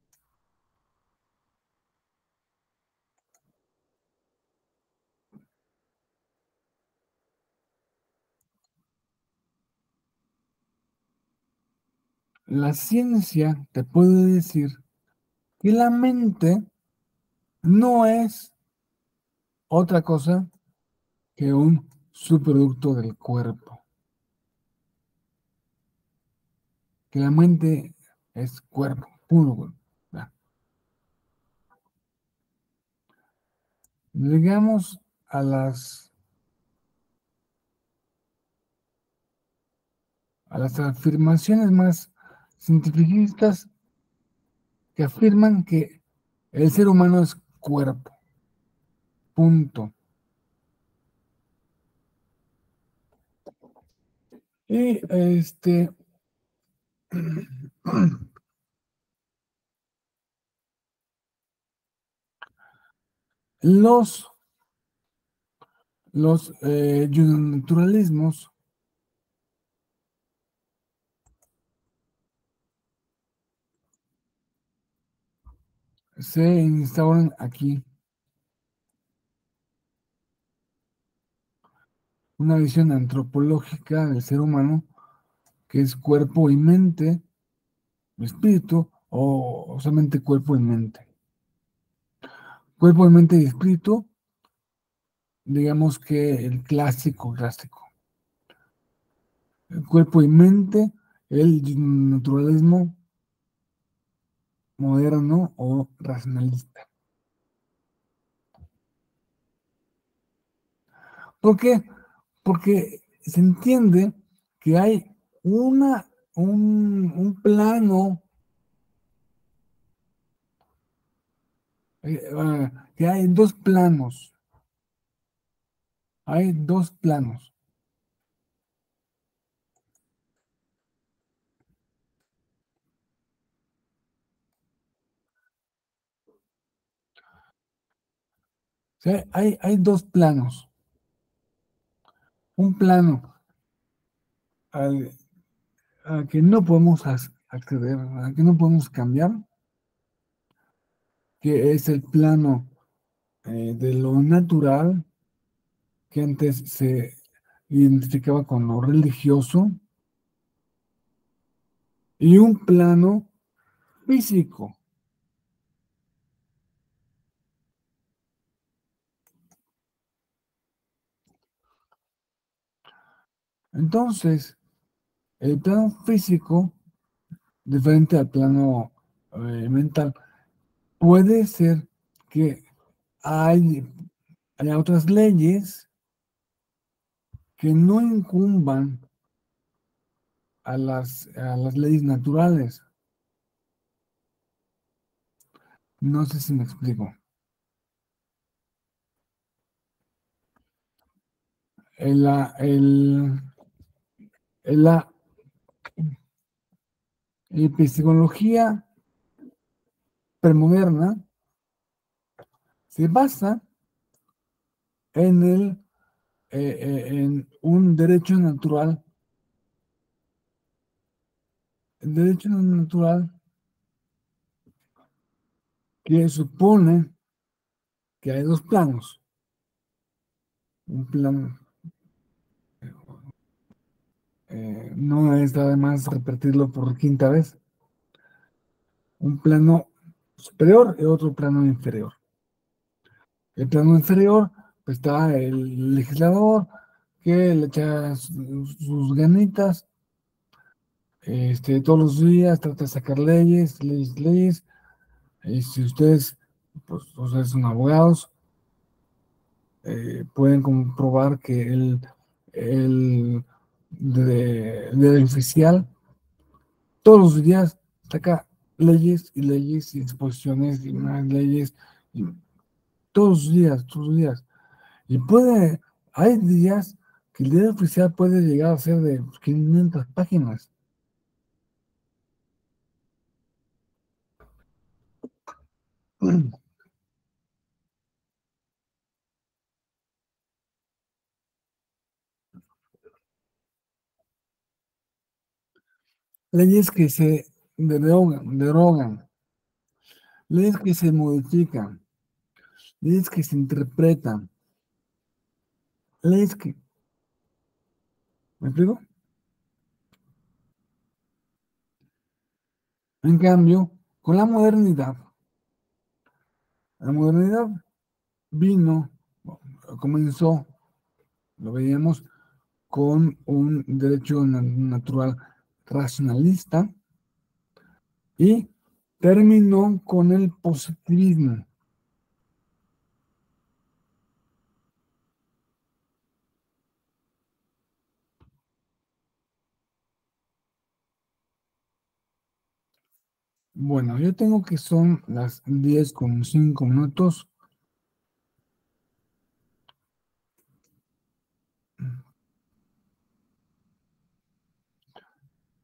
la ciencia te puede decir que la mente no es otra cosa que un subproducto del cuerpo, que la mente es cuerpo, puro cuerpo. Ya. Llegamos a las, a las afirmaciones más científicas, que afirman que el ser humano es cuerpo, punto. Y este, los, los eh, naturalismos se instauran aquí una visión antropológica del ser humano que es cuerpo y mente, espíritu o solamente cuerpo y mente. Cuerpo y mente y espíritu, digamos que el clásico, clásico. El cuerpo y mente, el naturalismo moderno o racionalista. ¿Por qué? Porque se entiende que hay una, un, un plano, eh, uh, que hay dos planos, hay dos planos. O sea, hay, hay dos planos. Un plano al, al que no podemos acceder, al que no podemos cambiar, que es el plano eh, de lo natural, que antes se identificaba con lo religioso, y un plano físico. Entonces, el plano físico, diferente al plano eh, mental, puede ser que hay, haya otras leyes que no incumban a las, a las leyes naturales. No sé si me explico. En la, el, en la epistemología premoderna se basa en, el, eh, eh, en un derecho natural. El derecho natural que supone que hay dos planos. Un plano, eh, no está de más repetirlo por quinta vez, un plano superior y otro plano inferior. El plano inferior, pues está el legislador que le echa sus, sus ganitas, este, todos los días trata de sacar leyes, leyes, leyes. Y si ustedes, pues, ustedes son abogados, eh, pueden comprobar que el, el de, de oficial todos los días saca leyes y leyes y disposiciones y más leyes y todos los días, todos los días. Y puede, hay días que el diario oficial puede llegar a ser de quinientas páginas. Leyes que se derogan, derogan, leyes que se modifican, leyes que se interpretan, leyes que, ¿me explico? En cambio, con la modernidad, la modernidad vino, comenzó, lo veíamos, con un derecho natural racionalista y terminó con el positivismo. Bueno, yo tengo que son las diez con cinco minutos.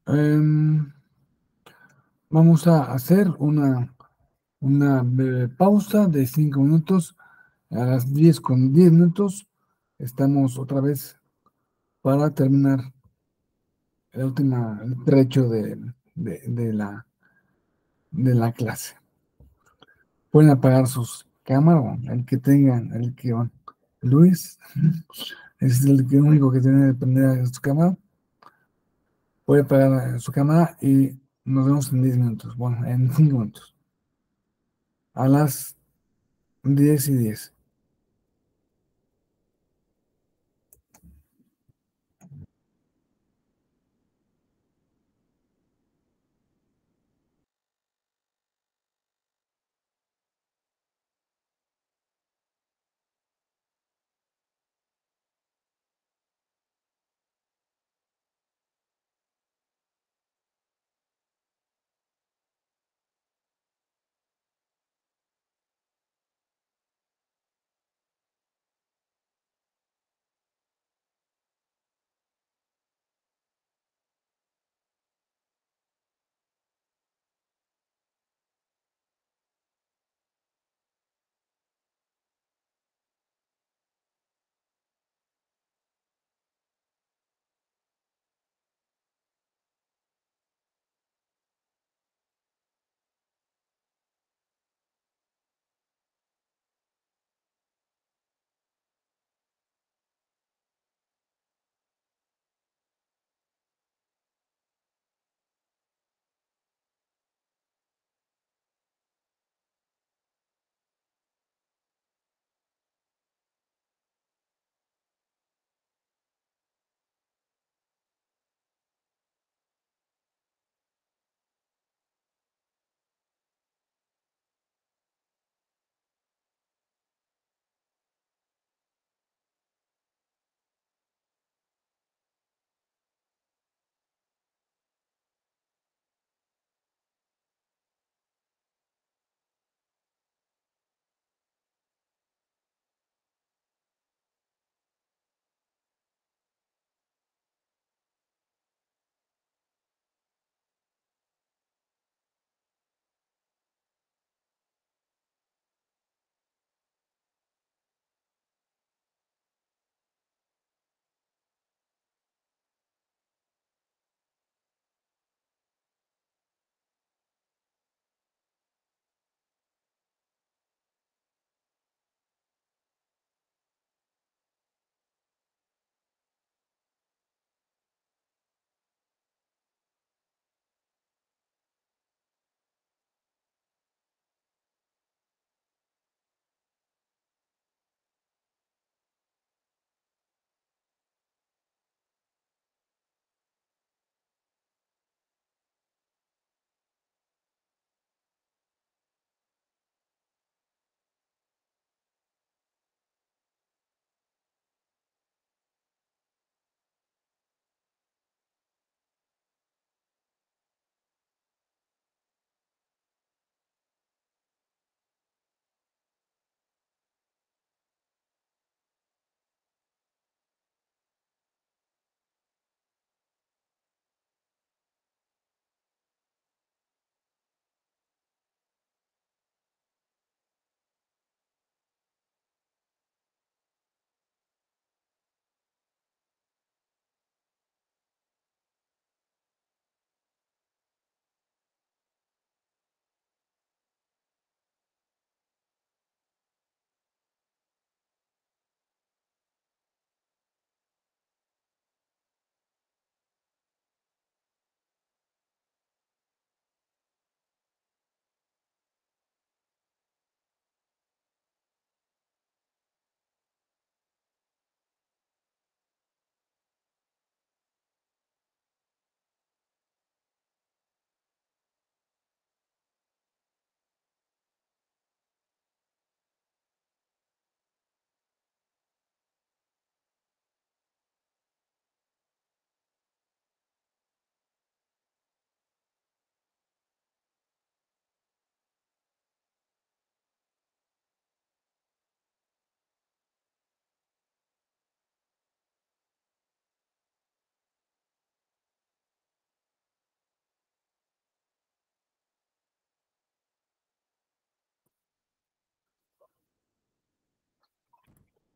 Em, vamos a hacer una, una breve pausa de cinco minutos. A las diez con diez minutos estamos otra vez para terminar el último trecho de, de, de la, de la clase. Pueden apagar sus cámaras, el que tengan, el que van. Luis es el que único que tiene que prender su cámara. Puede apagar su cámara y nos vemos en diez minutos. Bueno, en cinco minutos. A las diez y diez.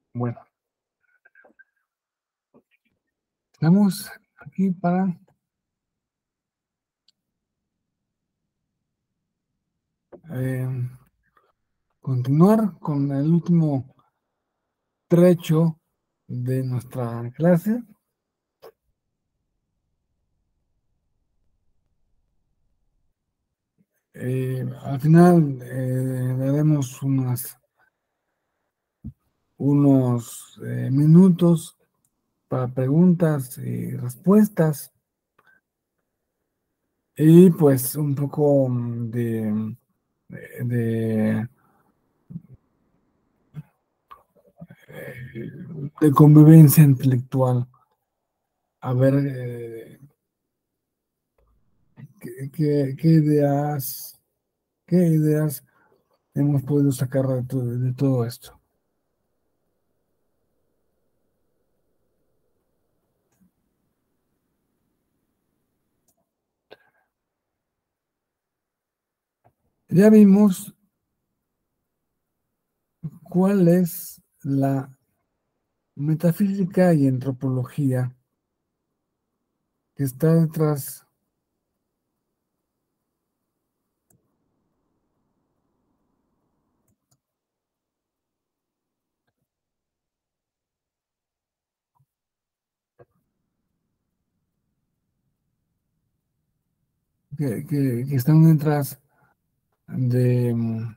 Bueno, estamos aquí para eh, continuar con el último trecho de nuestra clase. Eh, al final eh, daremos unas, unos eh, minutos para preguntas y respuestas y pues un poco mm, de, de, eh, de convivencia intelectual. A ver eh, qué, qué- qué ideas, qué ideas hemos podido sacar de, to- de todo esto. Ya vimos cuál es la metafísica y antropología que está detrás, que, que- que están detrás de, mm,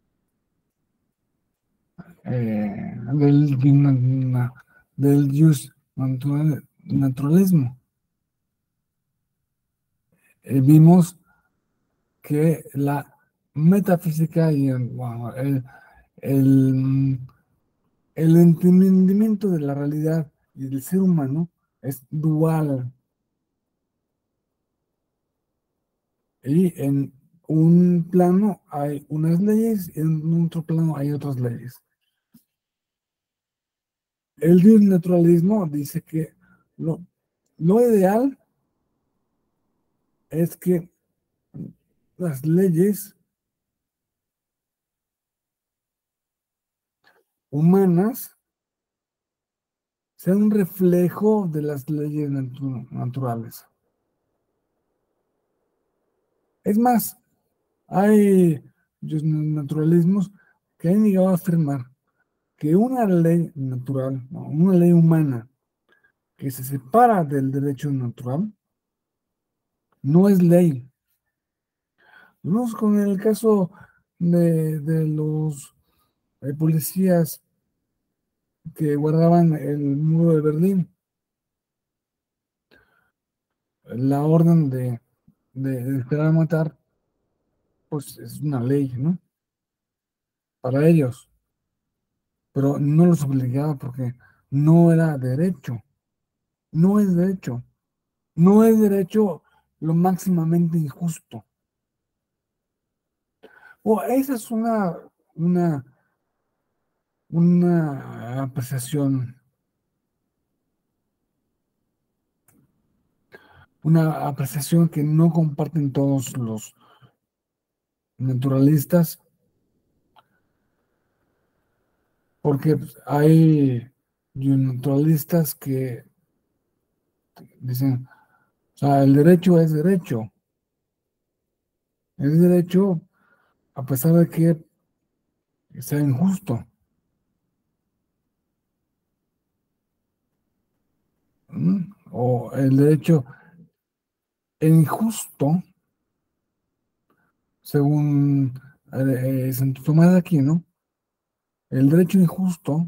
eh, del, na- del jus natural- naturalismo. Eh, vimos que la metafísica y el, bueno, el, el, el entendimiento de la realidad y del ser humano es dual. Y en un plano hay unas leyes y en otro plano hay otras leyes. El naturalismo dice que lo, lo ideal es que las leyes humanas sean un reflejo de las leyes natu- naturales. Es más, hay naturalismos que han llegado a afirmar que una ley natural, ¿no? Una ley humana que se separa del derecho natural, no es ley. Vamos con el caso de, de los eh, policías que guardaban el muro de Berlín. La orden de, de, de esperar a matar, pues es una ley, ¿no? Para ellos, pero no los obligaba porque no era derecho, no es derecho, no es derecho lo máximamente injusto. O esa es una, una, una apreciación, una apreciación que no comparten todos los naturalistas, porque pues, hay naturalistas que dicen, o sea, el derecho es derecho, es derecho a pesar de que sea injusto. ¿Mm? O el derecho injusto, según eh, eh, Santo Tomás de Aquino, el derecho injusto,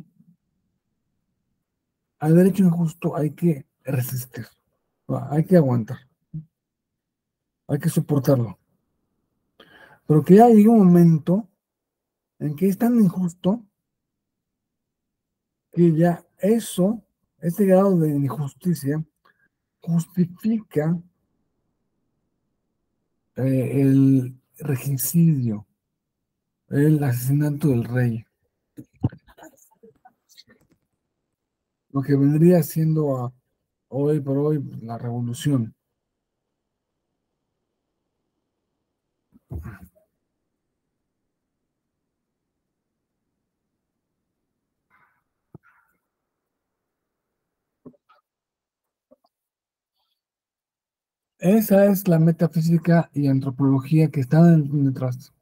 al derecho injusto hay que resistir, ¿va? Hay que aguantar, hay que soportarlo. Pero que ya llega un momento en que es tan injusto que ya eso, ese grado de injusticia, justifica eh, el regicidio, el asesinato del rey, lo que vendría siendo a, hoy por hoy la revolución. Esa es la metafísica y antropología que están detrás.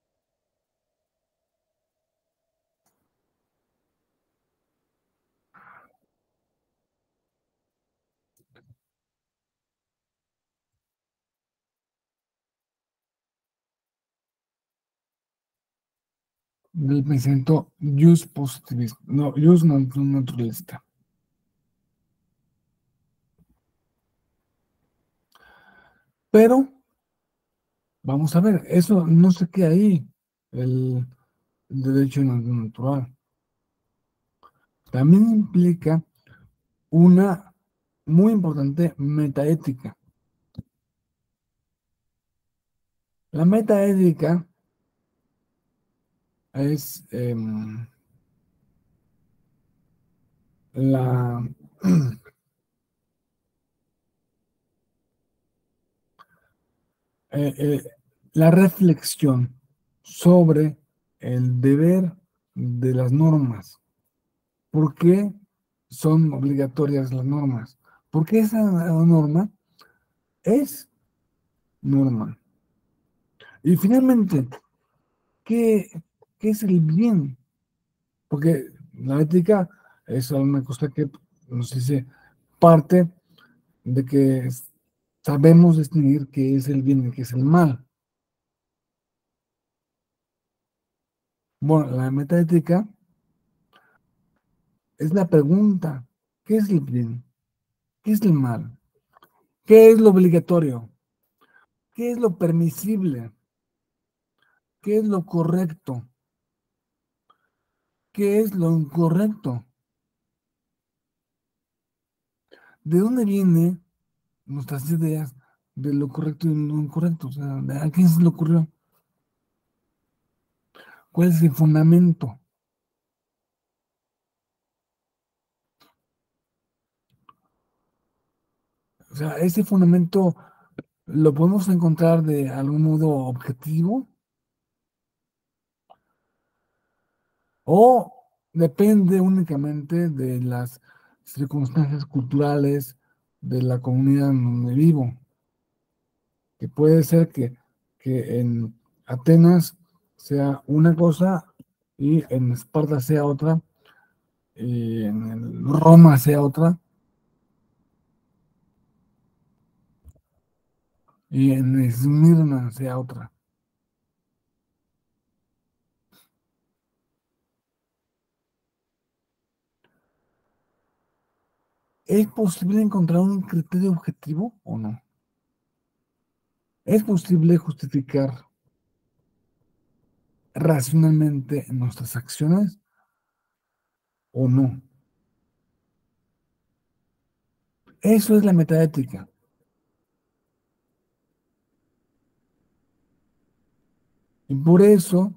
Del pensamiento just positivista, no, just naturalista. Pero, vamos a ver, eso no se queda ahí, el, el derecho natural. También implica una muy importante metaética. La metaética es eh, la, eh, eh, la reflexión sobre el deber de las normas. ¿Por qué son obligatorias las normas? Porque esa norma es norma. Y finalmente, ¿qué, qué es el bien? Porque la ética es una cosa que nos dice parte de que sabemos distinguir qué es el bien y qué es el mal. Bueno, la metaética es la pregunta, ¿qué es el bien? ¿Qué es el mal? ¿Qué es lo obligatorio? ¿Qué es lo permisible? ¿Qué es lo correcto? ¿Qué es lo incorrecto? ¿De dónde vienen nuestras ideas de lo correcto y lo incorrecto? O sea, ¿a quién se le ocurrió? ¿Cuál es el fundamento? O sea, ese fundamento lo podemos encontrar de algún modo objetivo o depende únicamente de las circunstancias culturales de la comunidad en donde vivo, que puede ser que, que en Atenas sea una cosa y en Esparta sea otra y en Roma sea otra y en Esmirna sea otra. ¿Es posible encontrar un criterio objetivo o no? ¿Es posible justificar racionalmente nuestras acciones o no? Eso es la metaética. Y por eso,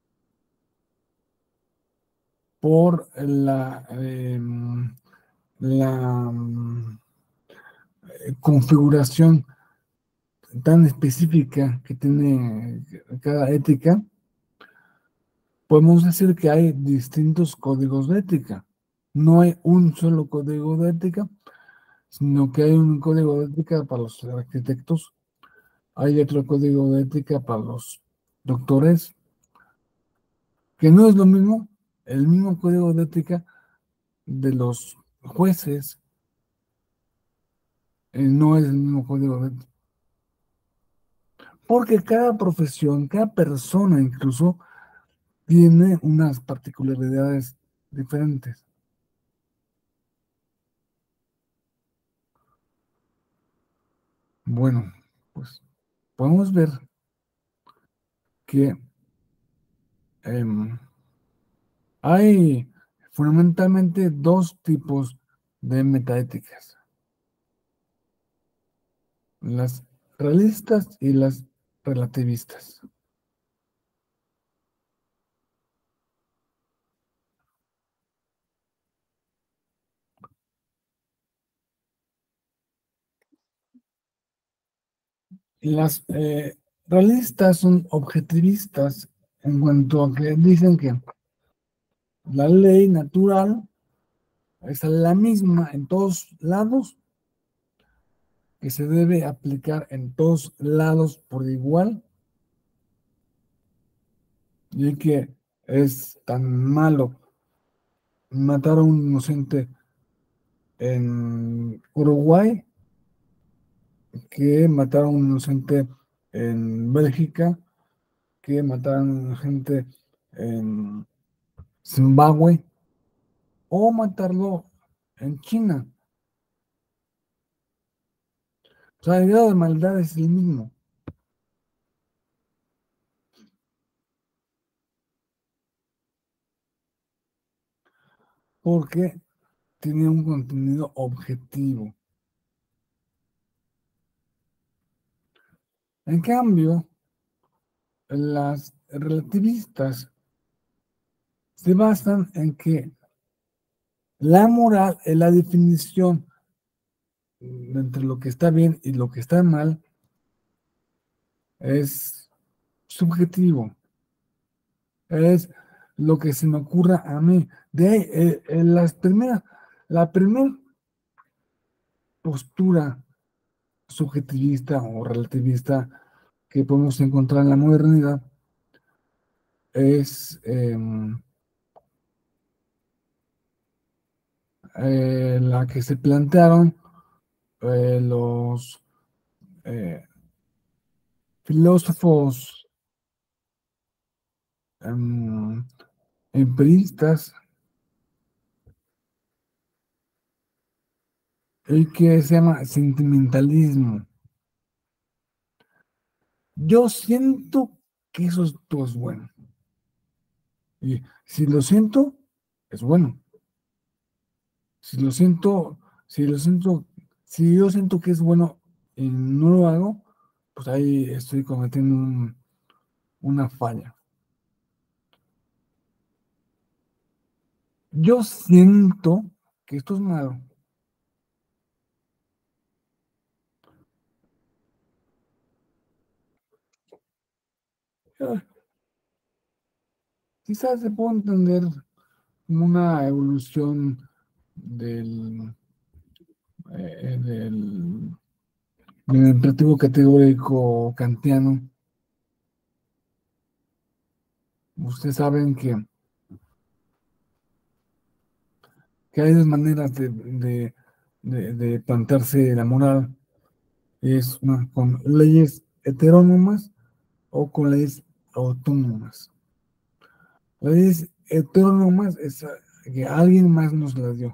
por la, eh, la eh, configuración tan específica que tiene cada ética, podemos decir que hay distintos códigos de ética. No hay un solo código de ética, sino que hay un código de ética para los arquitectos, hay otro código de ética para los doctores, que no es lo mismo, el mismo código de ética de los jueces, eh, no es el mismo código de ética. Porque cada profesión, cada persona incluso, tiene unas particularidades diferentes. Bueno, pues podemos ver que em, hay fundamentalmente dos tipos de metaéticas, las realistas y las relativistas. Las eh, realistas son objetivistas en cuanto a que dicen que la ley natural es la misma en todos lados que se debe aplicar en todos lados por igual, y que es tan malo matar a un inocente en Uruguay que matar a un inocente en Bélgica, que matar a un inocente en Zimbabue o matarlo en China. O sea, el grado de maldad es el mismo, porque tiene un contenido objetivo. En cambio, las relativistas se basan en que la moral es la definición entre lo que está bien y lo que está mal, es subjetivo, es lo que se me ocurra a mí. De ahí, eh, eh, las primeras, la primera postura subjetivista o relativista que podemos encontrar en la modernidad es em, eh, la que se plantearon eh, los eh, filósofos em, empiristas, y que se llama sentimentalismo. Yo siento que eso es, todo es bueno. Y si lo siento, es bueno. Si lo siento, si lo siento, si yo siento que es bueno y no lo hago, pues ahí estoy cometiendo un- una falla. Yo siento que esto es malo. Ah, quizás se puede entender como una evolución del, eh, del, del imperativo categórico kantiano. Ustedes saben que, que hay dos maneras de, de, de, de plantearse la moral. Es una con leyes heterónomas o con leyes autónomas. Las leyes heterónomas es ah, que alguien más nos las dio.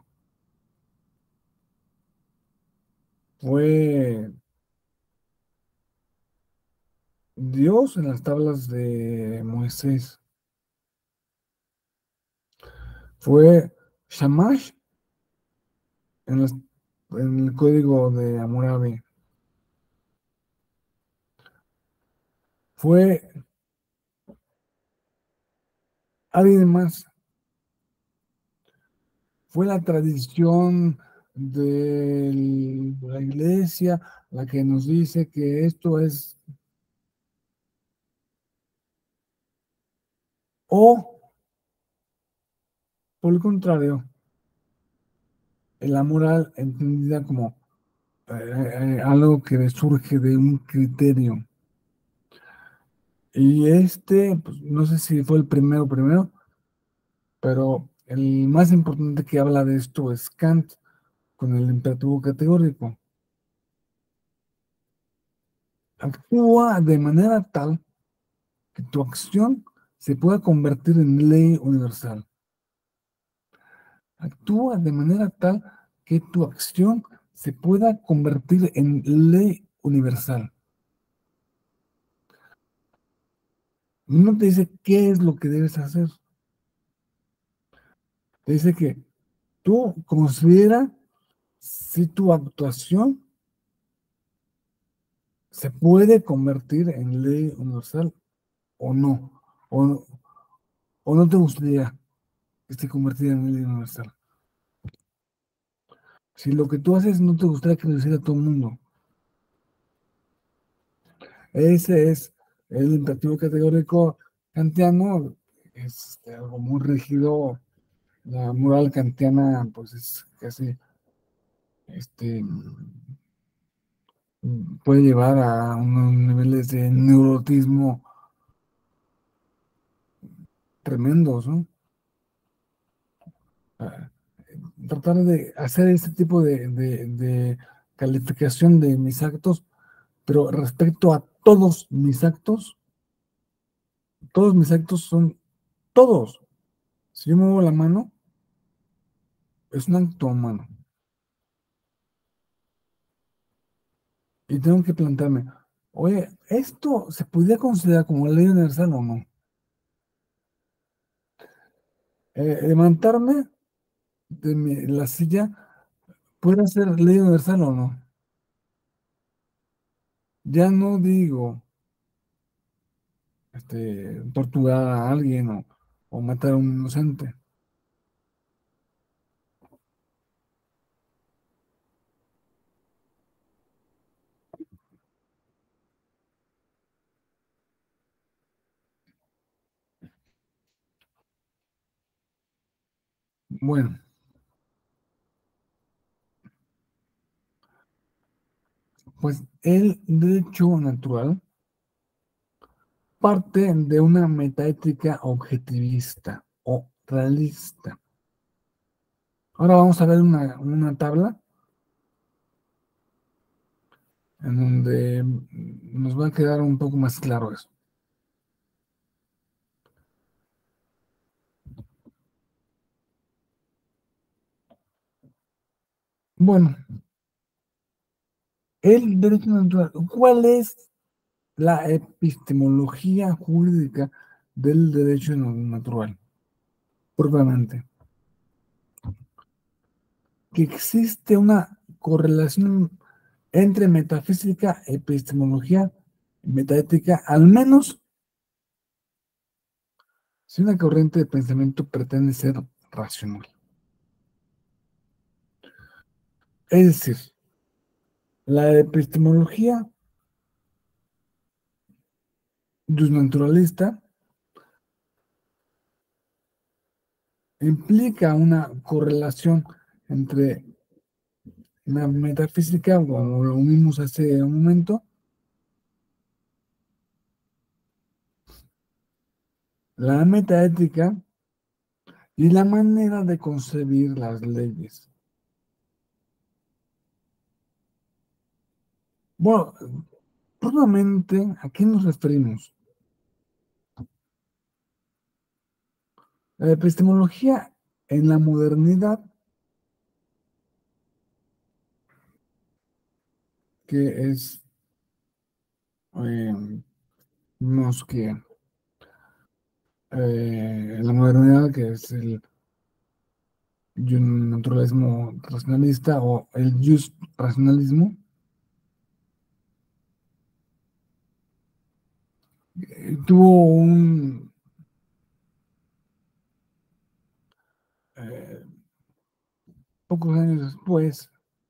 Fue Dios en las tablas de Moisés. Fue Shamash en, las- en el código de Hammurabi. Fue alguien más. Fue la tradición de la iglesia la que nos dice que esto es, o por el contrario, la moral entendida como eh, eh, algo que surge de un criterio. Y este, pues, no sé si fue el primero primero, pero el más importante que habla de esto es Kant con el imperativo categórico. Actúa de manera tal que tu acción se pueda convertir en ley universal. Actúa de manera tal que tu acción se pueda convertir en ley universal. No te dice qué es lo que debes hacer. Te dice que tú considera si tu actuación se puede convertir en ley universal o no. O, o no te gustaría que esté convertida en ley universal. Si lo que tú haces no te gustaría que lo hiciera todo el mundo. Ese es el imperativo categórico kantiano. Es este, algo muy rígido. La moral kantiana, pues es casi este, puede llevar a unos niveles de neurotismo tremendos, ¿no? Ah, tratar de hacer este tipo de, de- de calificación de mis actos, pero respecto a todos mis actos, todos mis actos son todos. Si yo muevo la mano, es un acto humano. Y tengo que plantearme, oye, ¿esto se podría considerar como ley universal o no? Eh, levantarme de mi- la silla puede ser ley universal o no. Ya no digo este, torturar a alguien o, o matar a un inocente. Bueno, pues el derecho natural parte de una metaética objetivista o realista. Ahora vamos a ver una, una tabla en donde nos va a quedar un poco más claro eso. Bueno, el derecho natural, ¿cuál es la epistemología jurídica del derecho natural? Propiamente, que existe una correlación entre metafísica, epistemología y metaética, al menos si una corriente de pensamiento pretende ser racional. Es decir, la epistemología naturalista implica una correlación entre la metafísica, como lo vimos hace un momento, la metaética y la manera de concebir las leyes. Bueno, propiamente, ¿a qué nos referimos? La epistemología en la modernidad, que es, eh, vimos que eh, en la modernidad, que es el naturalismo racionalista o el just racionalismo, eh, tuvo un eh, pocos años después,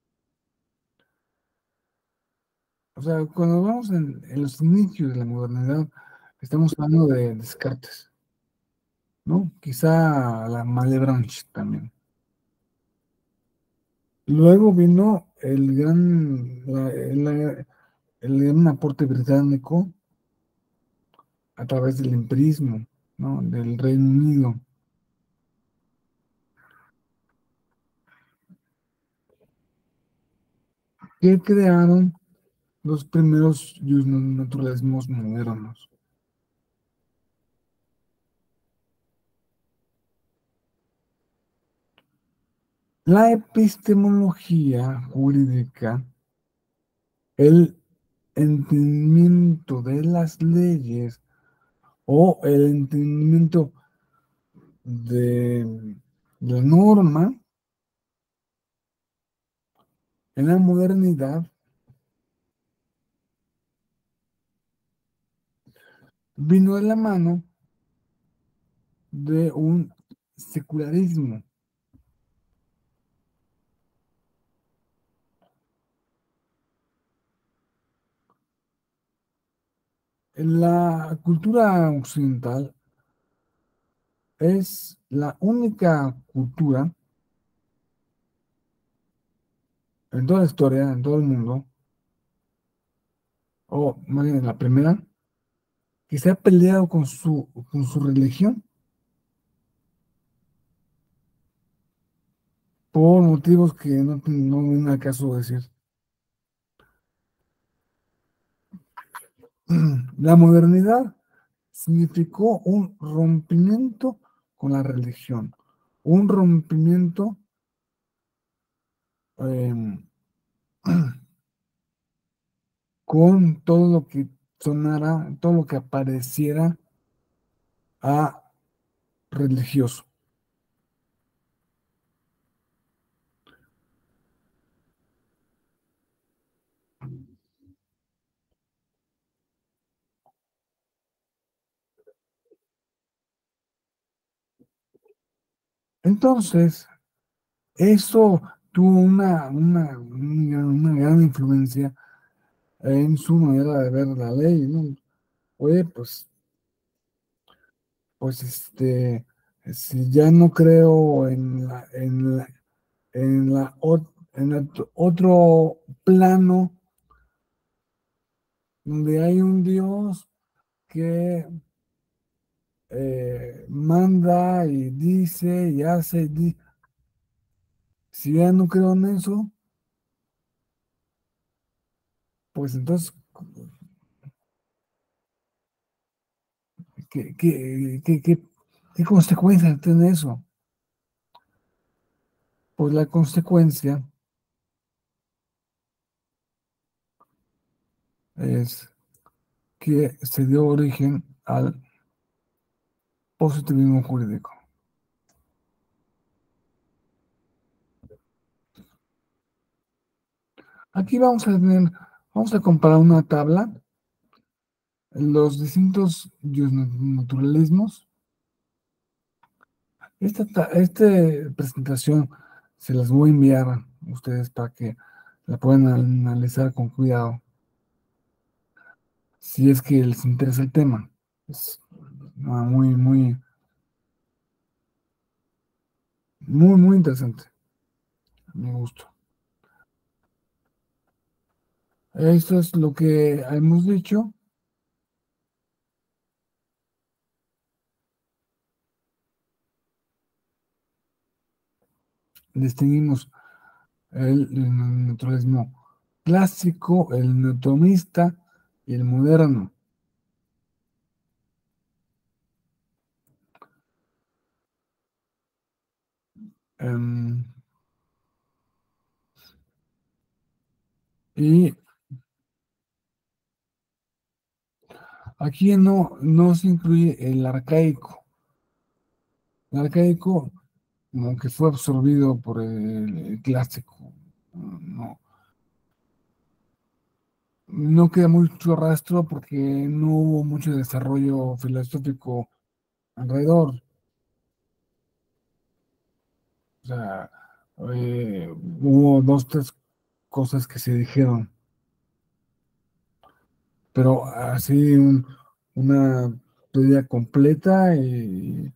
o sea, cuando vamos en, en los inicios de la modernidad, estamos hablando de Descartes, ¿no? Quizá la Malebranche también. Luego vino el gran, la- la- el gran aporte británico a través del empirismo, ¿no? Del Reino Unido, que crearon los primeros naturalismos modernos. La epistemología jurídica, el entendimiento de las leyes o el entendimiento de la norma en la modernidad vino de la mano de un secularismo. En la cultura occidental es la única cultura en toda la historia, en todo el mundo, o más bien la primera, que se ha peleado con su, con su religión por motivos que no, no viene al caso decir. La modernidad significó un rompimiento con la religión, un rompimiento eh, con todo lo que sonara, todo lo que apareciera a religioso. Entonces, eso tuvo una, una, una, una gran influencia en su manera de ver la ley, ¿no? Oye, pues, pues este, si ya no creo en la, en la, en la, ot- en el otro plano donde hay un Dios que eh, manda y dice y hace, y di- si ya no creo en eso, pues entonces, ¿qué, qué, qué, qué, qué consecuencia tiene eso? Pues la consecuencia es que se dio origen al positivismo jurídico. Aquí vamos a tener, vamos a comparar una tabla, los distintos naturalismos. Esta, ta- esta presentación se las voy a enviar a ustedes para que la puedan analizar con cuidado, si es que les interesa el tema. Es ah, muy, muy, muy, muy interesante, a mi gusto. Esto es lo que hemos dicho. Distinguimos el, el naturalismo clásico, el neotomista y el moderno. Em, y aquí no, no se incluye el arcaico. El arcaico como que fue absorbido por el, el clásico. No, no queda mucho rastro porque no hubo mucho desarrollo filosófico alrededor. O sea, eh, hubo dos, tres cosas que se dijeron, pero así un- una teoría completa y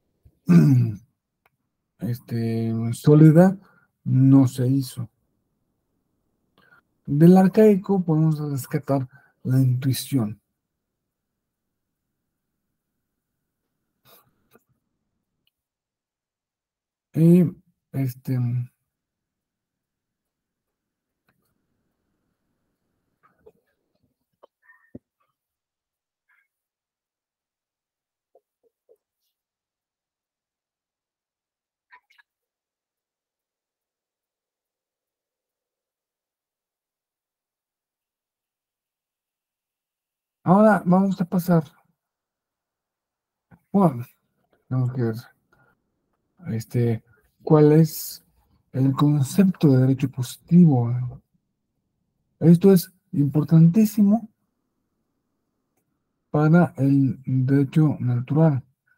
este, sólida no se hizo. Del arcaico podemos rescatar la intuición. Y este, ahora vamos a pasar, bueno, tenemos que ver este, cuál es el concepto de derecho positivo. Esto es importantísimo para el derecho natural.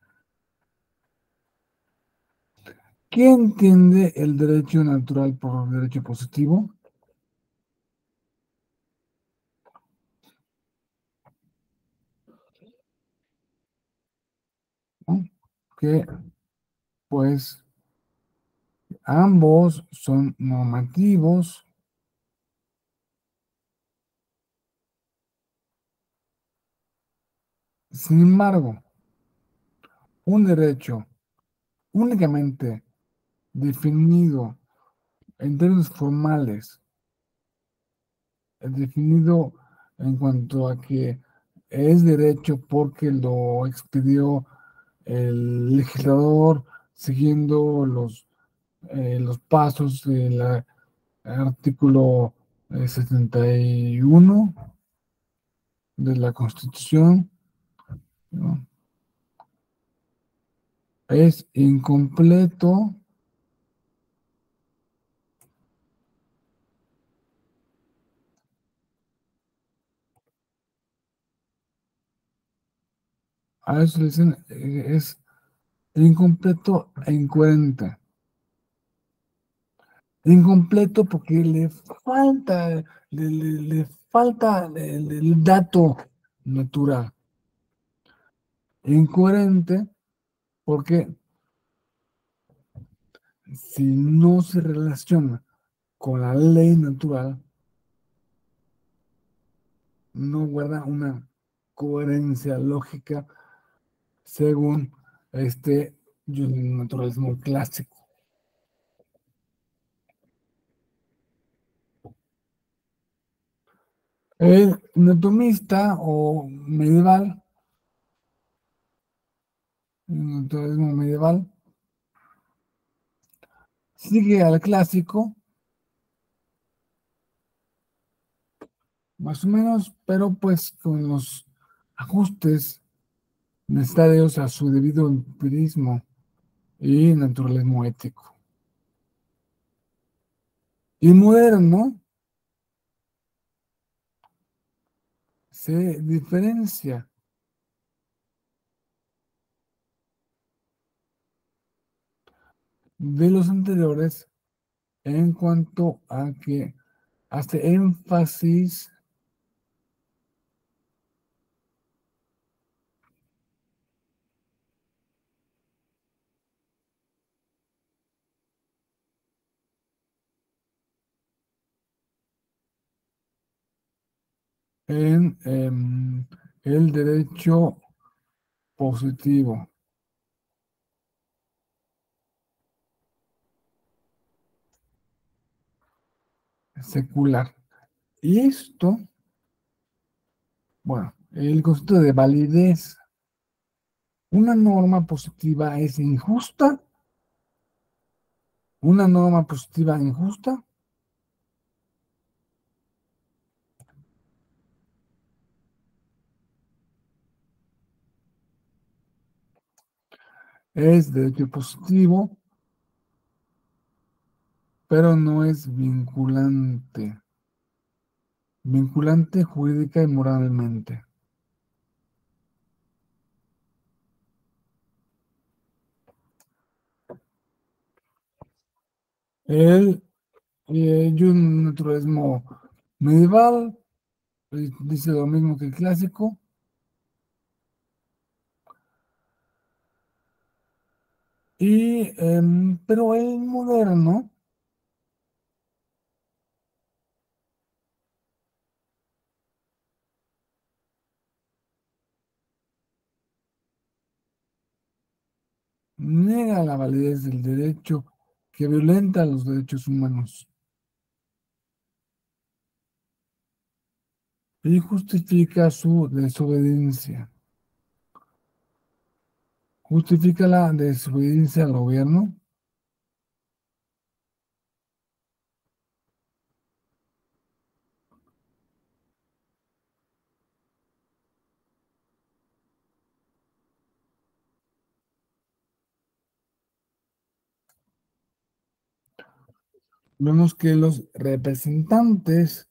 ¿Quién entiende el derecho natural por derecho positivo? ¿No? Que pues ambos son normativos Sin embargo, un derecho únicamente definido en términos formales, eh, definido en cuanto a que es derecho porque lo expidió el legislador siguiendo los, eh, los pasos del a- artículo eh, setenta y uno de la Constitución, ¿no? Es incompleto. A eso le dicen, eh, es incompleto e incoherente. Incompleto porque le falta, le, le- le falta el, el dato natural. Incoherente porque si no se relaciona con la ley natural, no guarda una coherencia lógica según este naturalismo clásico. El anatomista o medieval, el naturalismo medieval, sigue al clásico, más o menos, pero pues con los ajustes necesarios a su debido empirismo y naturalismo ético. Y moderno se diferencia de los anteriores en cuanto a que hace énfasis en em, el derecho positivo, secular. Y esto, bueno, el concepto de validez. Una norma positiva es injusta. Una norma positiva injusta es derecho positivo, pero no es vinculante. Vinculante jurídica y moralmente. El eh, y un naturalismo medieval eh, dice lo mismo que el clásico, y, em, pero el moderno niega la validez del derecho que violenta los derechos humanos y justifica su desobediencia. Justifica la desobediencia al gobierno. Vemos que los representantes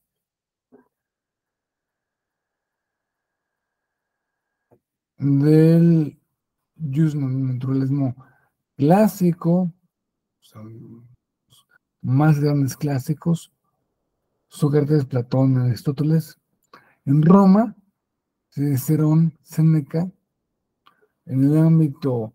del naturalismo clásico, son los más grandes clásicos, Sócrates, Platón, Aristóteles. En Roma, Cicerón, Séneca. En el ámbito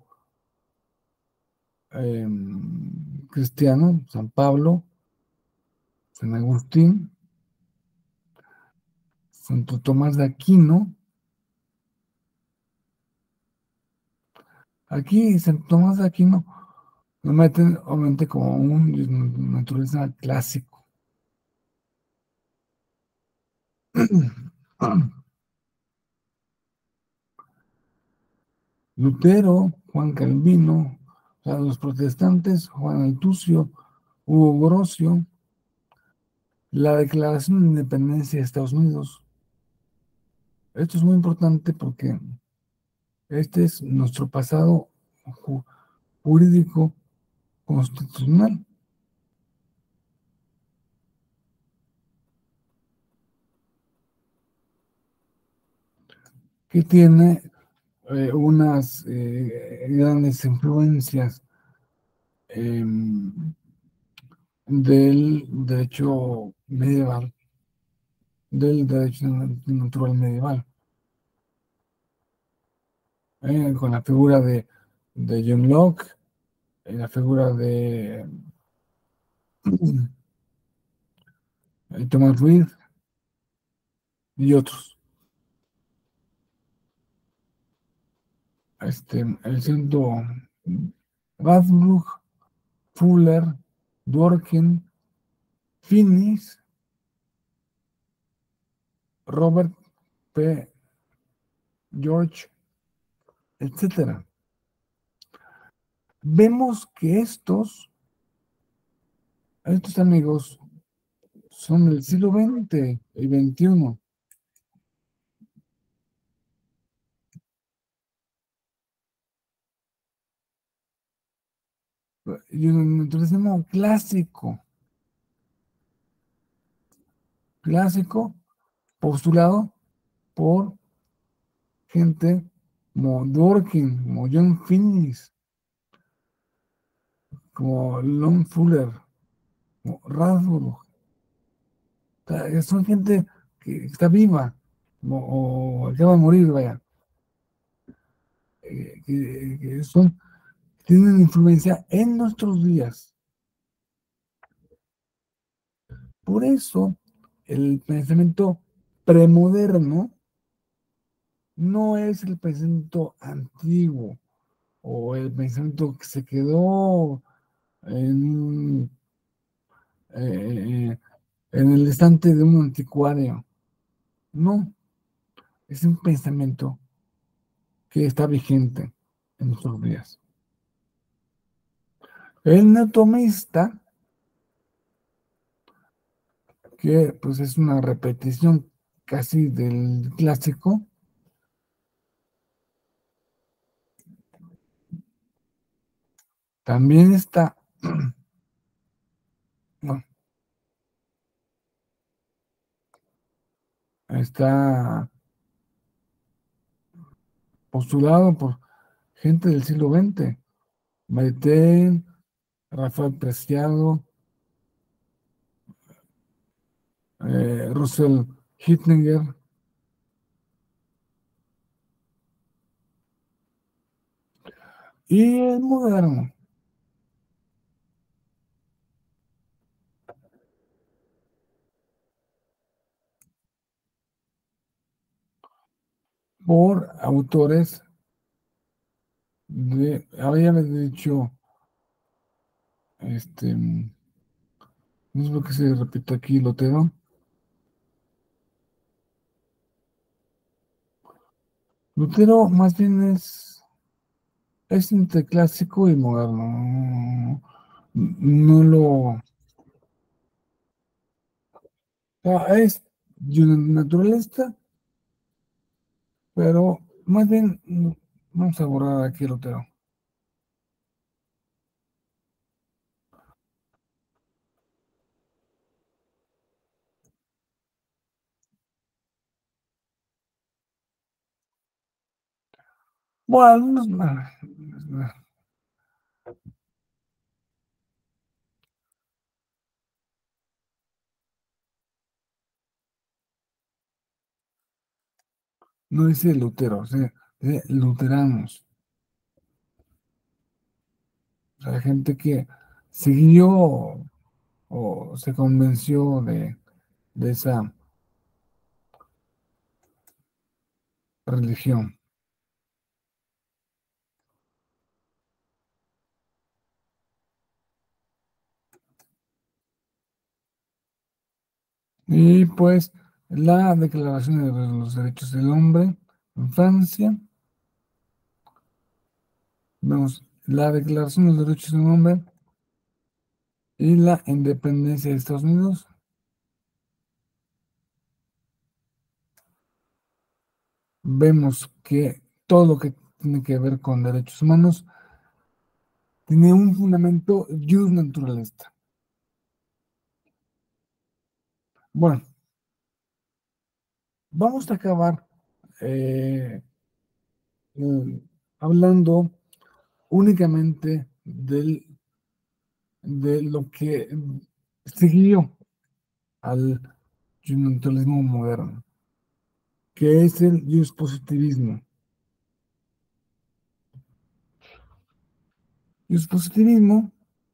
eh, cristiano, San Pablo, San Agustín, Santo Tomás de Aquino, Aquí Santo Tomás de Aquino lo meten obviamente como un naturaleza clásico. Lutero, Juan Calvino, o sea, los protestantes, Juan Altucio, Hugo Grocio, la Declaración de Independencia de Estados Unidos. Esto es muy importante porque este es nuestro pasado ju- jurídico constitucional, que tiene eh, unas eh, grandes influencias em, del derecho medieval, del derecho natural medieval, eh, con la figura de, de John Locke, eh, la figura de eh, Thomas Reed y otros. Este, el centro Radbruch, Fuller, Dworkin, Finis, Robert P. George, etcétera. Vemos que estos, estos amigos son del siglo veinte y veintiuno. Y un naturalismo clásico, clásico, postulado por gente como Dworkin, como John Finnis, como Lon Fuller, como Radbruch. O sea, son gente que está viva o, o acaba de morir, vaya, eh, que, que son, tienen influencia en nuestros días. Por eso, el pensamiento premoderno no es el pensamiento antiguo o el pensamiento que se quedó en, eh, en el estante de un anticuario. No, es un pensamiento que está vigente en nuestros días. El neotomista, que pues es una repetición casi del clásico, también está, bueno, está postulado por gente del siglo veinte, Maritain, Rafael Preciado, eh, Russell Hittinger, y el moderno, por autores de, había dicho, este, no es lo que se repite aquí, Lutero. Lutero más bien es, es entre clásico y moderno. No lo, ah, es de una naturalista, pero más bien no, vamos a borrar aquí Lutero. Bueno, no, no dice Lutero, o sea, dice luteranos. O sea, gente que siguió o se convenció de, de esa religión. Y pues la Declaración de los Derechos del Hombre en Francia. Vemos la Declaración de los Derechos del Hombre y la Independencia de Estados Unidos. Vemos que todo lo que tiene que ver con derechos humanos tiene un fundamento jus naturalista. Bueno, vamos a acabar eh, eh, hablando únicamente del, de lo que siguió al naturalismo moderno, que es el positivismo. Positivismo,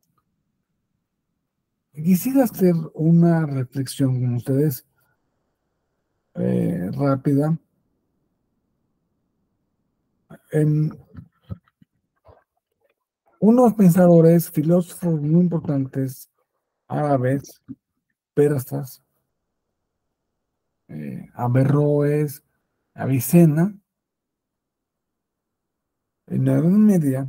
quisiera hacer una reflexión con ustedes eh, rápida en unos pensadores, filósofos muy importantes, árabes, persas, eh, Averroes, Avicena, en la Edad Media,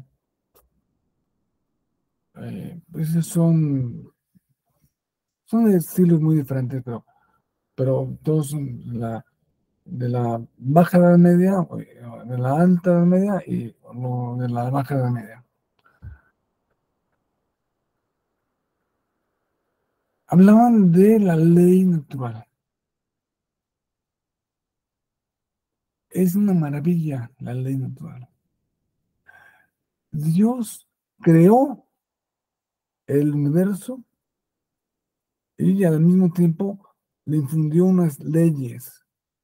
eh, pues son, son de estilos muy diferentes, pero, pero todos son la, de la Baja Edad Media, o de la Alta Edad Media y lo de la Baja Edad Media. Hablaban de la ley natural. Es una maravilla la ley natural. Dios creó el universo y al mismo tiempo le infundió unas leyes.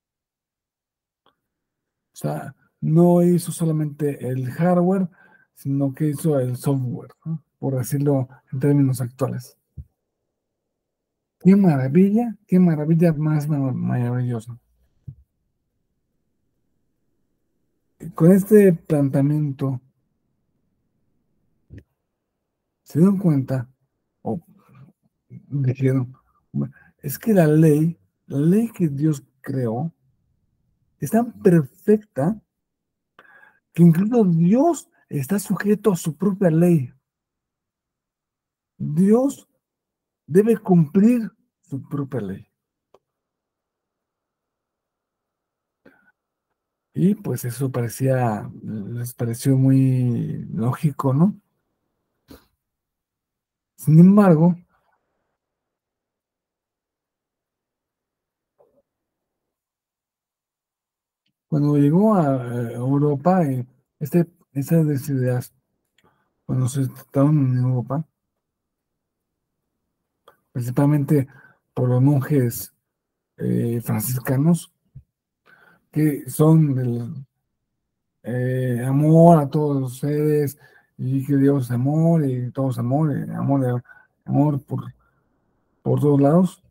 O sea, no hizo solamente el hardware, sino que hizo el software, ¿no? Por decirlo en términos actuales. Qué maravilla, qué maravilla más maravillosa. Con este planteamiento, se dieron cuenta, o dijeron, es que la ley, la ley que Dios creó, es tan perfecta que incluso Dios está sujeto a su propia ley. Dios debe cumplir su propia ley. Y pues eso parecía, les pareció muy lógico, ¿no? Sin embargo, cuando llegó a Europa, eh, este, esas ideas, cuando se trataron en Europa, principalmente por los monjes eh, franciscanos, que son del eh, amor a todos los seres, y que Dios es amor, y todos amor, y amor, amor por, por todos lados.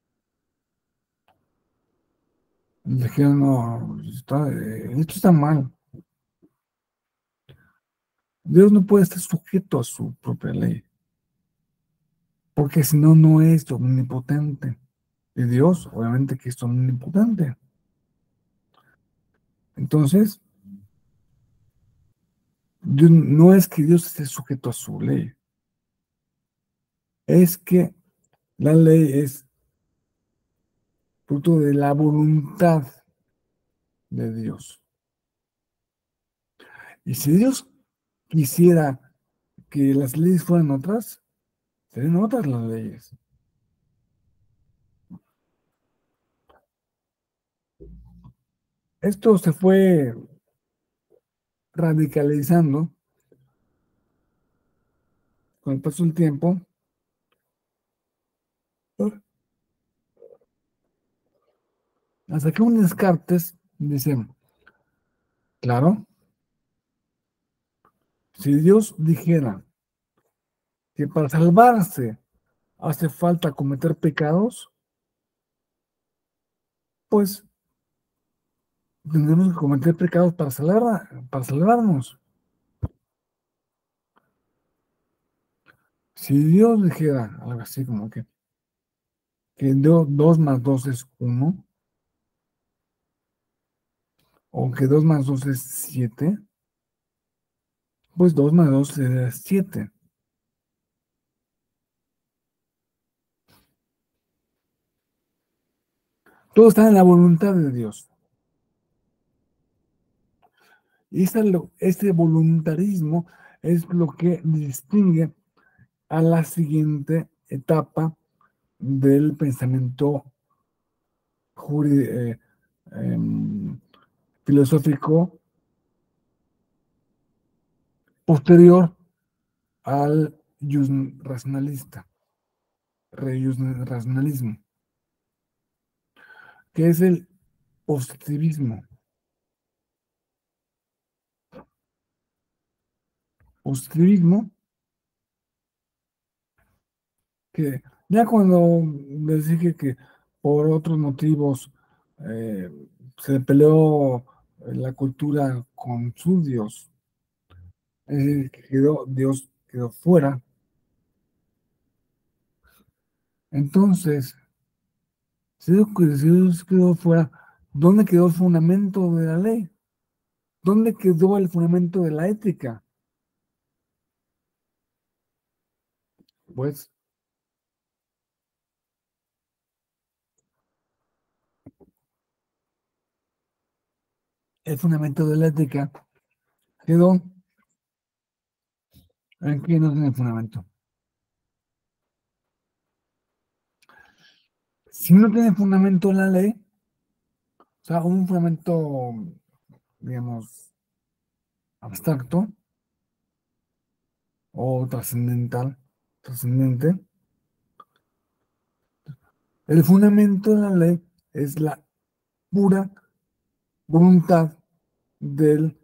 Le dijeron, no, está, eh, esto está mal. Dios no puede estar sujeto a su propia ley, porque si no, no es omnipotente. Y Dios, obviamente que es omnipotente. Entonces, Dios- no es que Dios esté sujeto a su ley, es que la ley es fruto de la voluntad de Dios. Y si Dios quisiera que las leyes fueran otras, serían otras las leyes. Esto se fue radicalizando con el paso del tiempo, hasta que un Descartes dice, claro, si Dios dijera que para salvarse hace falta cometer pecados, pues tendremos que cometer pecados para, salvar, para salvarnos. Si Dios dijera algo así como que que dos más dos es uno, o que dos más dos es siete, pues dos más dos es siete. Todo está en la voluntad de Dios. Y este voluntarismo es lo que distingue a la siguiente etapa del pensamiento eh, eh, filosófico posterior al racionalista, racionalismo, que es el positivismo. Positivismo, que ya cuando les dije que por otros motivos eh, se peleó la cultura con su Dios, es decir, que quedó, Dios quedó fuera. Entonces, si Dios quedó fuera, ¿dónde quedó el fundamento de la ley? ¿Dónde quedó el fundamento de la ética? Pues el fundamento de la ética quedó en que no tiene fundamento. Si no tiene fundamento la ley, o sea, un fundamento, digamos, abstracto o trascendental, trascendente, el fundamento de la ley es la pura voluntad del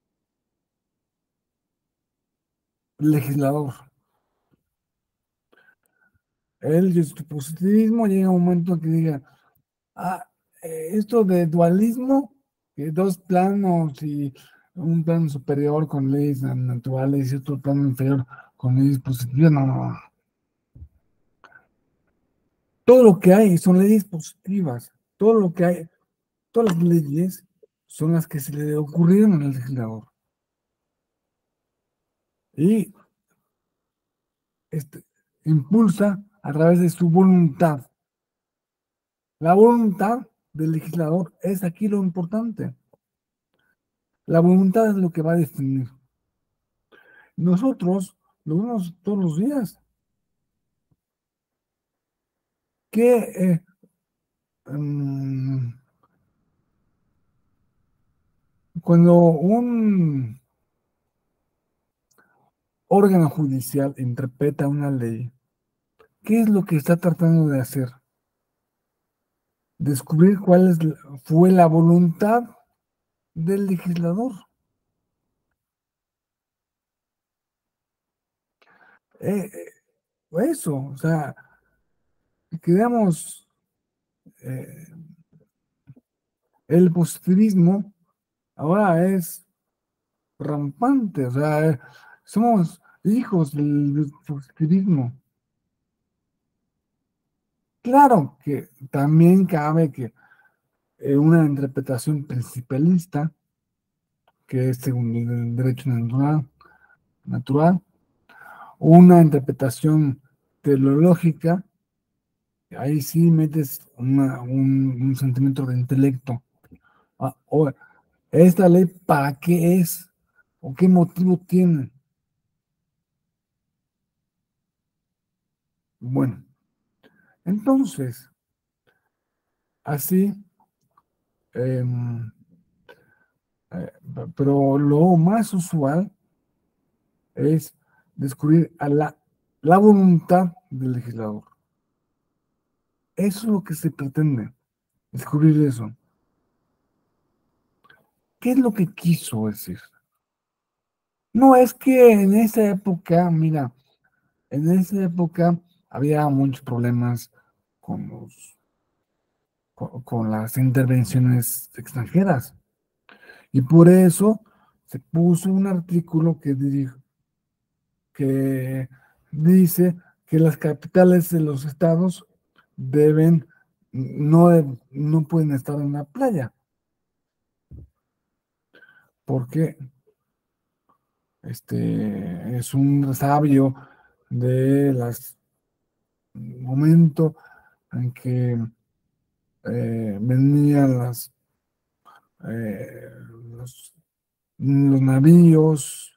legislador. El positivismo llega a un momento que diga, ah, eh, esto de dualismo, que dos planos y un plano superior con leyes naturales y otro plano inferior con leyes positivas, no, no, no. Todo lo que hay son leyes positivas, todo lo que hay, todas las leyes son las que se le ocurrieron al legislador. Y este, impulsa a través de su voluntad. La voluntad del legislador es aquí lo importante. La voluntad es lo que va a definir. Nosotros lo vemos todos los días. Que eh, um, cuando un órgano judicial interpreta una ley, ¿qué es lo que está tratando de hacer? Descubrir cuál es, fue la voluntad del legislador. Eh, eh, eso, o sea, quedamos, eh, el positivismo ahora es rampante, o sea, eh, somos hijos del, del positivismo. Claro que también cabe que eh, una interpretación principalista, que es según el derecho natural, natural, una interpretación teleológica, ahí sí metes una, un, un sentimiento de intelecto. Ah, o, ¿esta ley para qué es? ¿O qué motivo tiene? Bueno, entonces, así, eh, eh, pero lo más usual es descubrir a la, la voluntad del legislador. Eso es lo que se pretende, descubrir eso. ¿Qué es lo que quiso decir? No, es que en esa época, mira, en esa época había muchos problemas con, los, con, con las intervenciones extranjeras. Y por eso se puso un artículo que, que dice que las capitales de los estados deben, no, de- no pueden estar en la playa, porque este es un sabio de las momento en que eh, venían las, eh, los, los navíos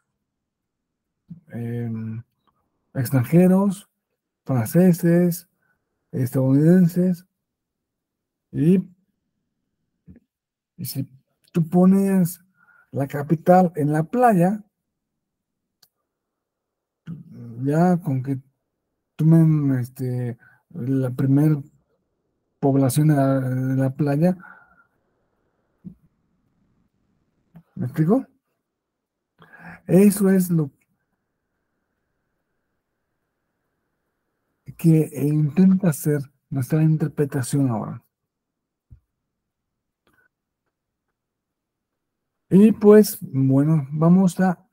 em, extranjeros, franceses, estadounidenses, y, y si tú pones la capital en la playa, ya con que tomen este, la primera población de la, de la playa, ¿me explico? Eso es lo que intenta hacer nuestra interpretación ahora. Y pues, bueno, vamos a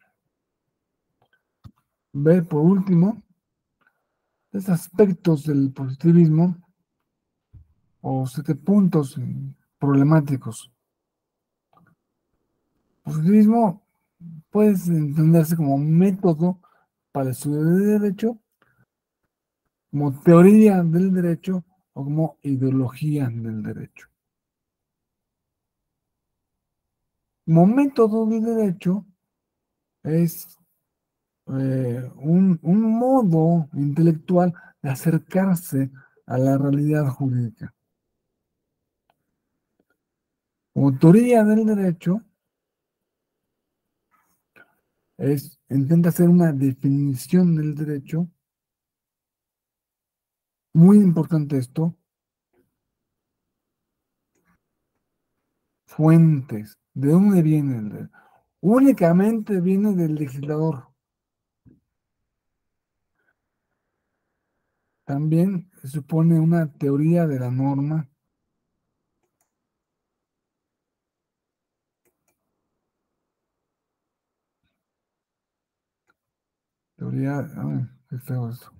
ver por último los aspectos del positivismo o siete puntos eh, problemáticos. Positivismo puede entenderse como método para el estudio del derecho, como teoría del derecho o como ideología del derecho. Como método del derecho es eh, un, un modo intelectual de acercarse a la realidad jurídica. Como teoría del derecho es, intenta hacer una definición del derecho, muy importante esto, fuentes, ¿de dónde viene el derecho? Únicamente viene del legislador. También supone una teoría de la norma, teoría, ay, qué feo esto.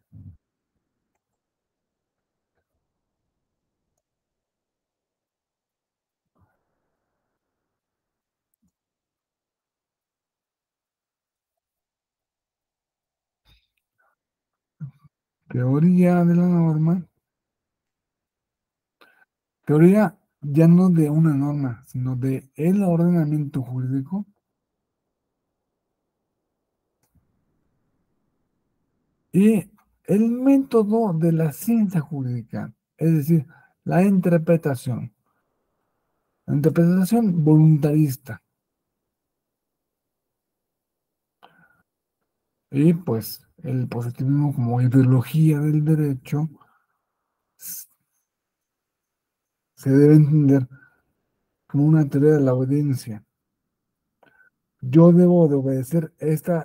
Teoría de la norma, teoría ya no de una norma, sino de el ordenamiento jurídico y el método de la ciencia jurídica, es decir, la interpretación. La interpretación voluntarista. Y pues el positivismo como ideología del derecho s- se debe entender como una teoría de la obediencia. Yo debo de obedecer esta,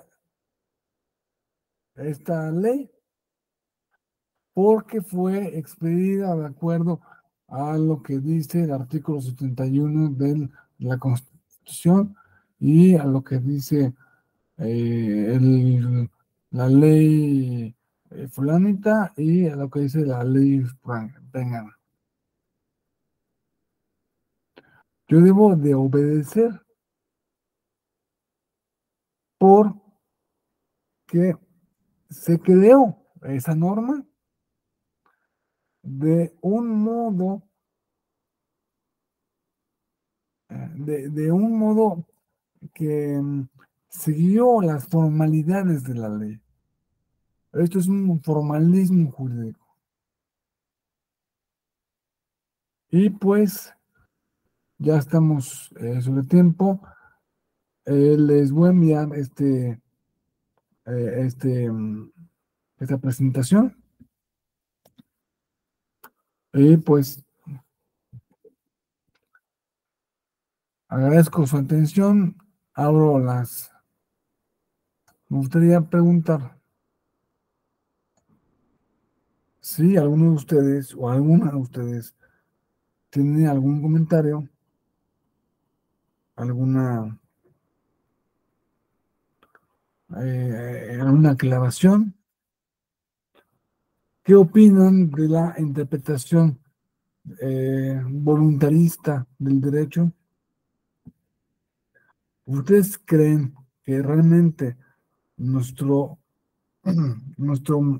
esta ley porque fue expedida de acuerdo a lo que dice el artículo setenta y uno de la Constitución y a lo que dice eh, el- la ley eh, fulanita y a lo que dice la ley pengana. Yo debo de obedecer porque se creó esa norma de un modo, eh, de, de un modo que mm, siguió las formalidades de la ley. Esto es un formalismo jurídico. Y pues ya estamos eh, sobre tiempo. Eh, les voy a enviar este, eh, este, mm, esta presentación. Y pues agradezco su atención. Abro las. Me gustaría preguntar si alguno de ustedes o alguna de ustedes tiene algún comentario, alguna, eh, alguna aclaración ¿Qué opinan de la interpretación eh, voluntarista del derecho? ¿Ustedes creen que realmente nuestro, nuestro,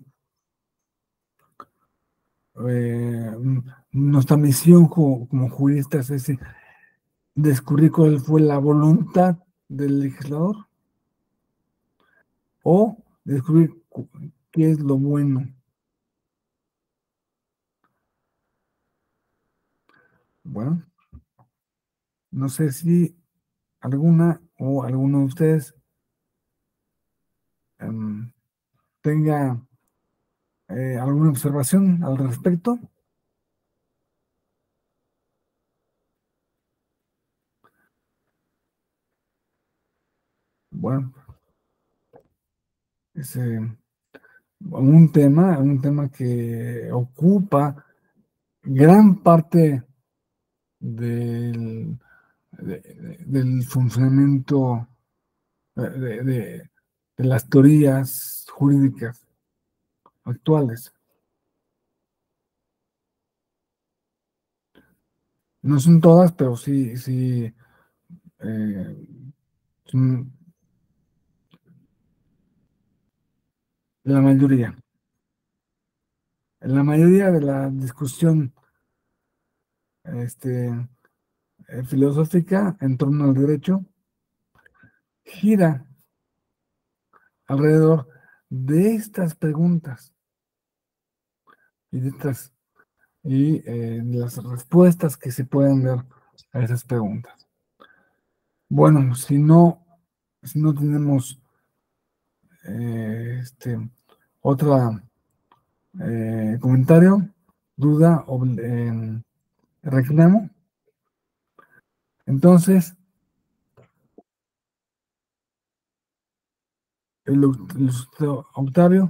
eh, nuestra misión como, como juristas es descubrir cuál fue la voluntad del legislador o descubrir cu- qué es lo bueno? Bueno, no sé si alguna o alguno de ustedes em, tenga eh, alguna observación al respecto. Bueno, es eh, un tema, un tema que ocupa gran parte del, de- de- del funcionamiento eh, de, de- de las teorías jurídicas actuales. No son todas, pero sí, sí, eh, son la mayoría. En la mayoría de la discusión este, eh, filosófica en torno al derecho gira alrededor de estas preguntas y de estas y eh, las respuestas que se pueden dar a esas preguntas. Bueno, si no, si no tenemos eh, este, otro eh, comentario, duda o eh, reclamo, entonces, el, el Octavio,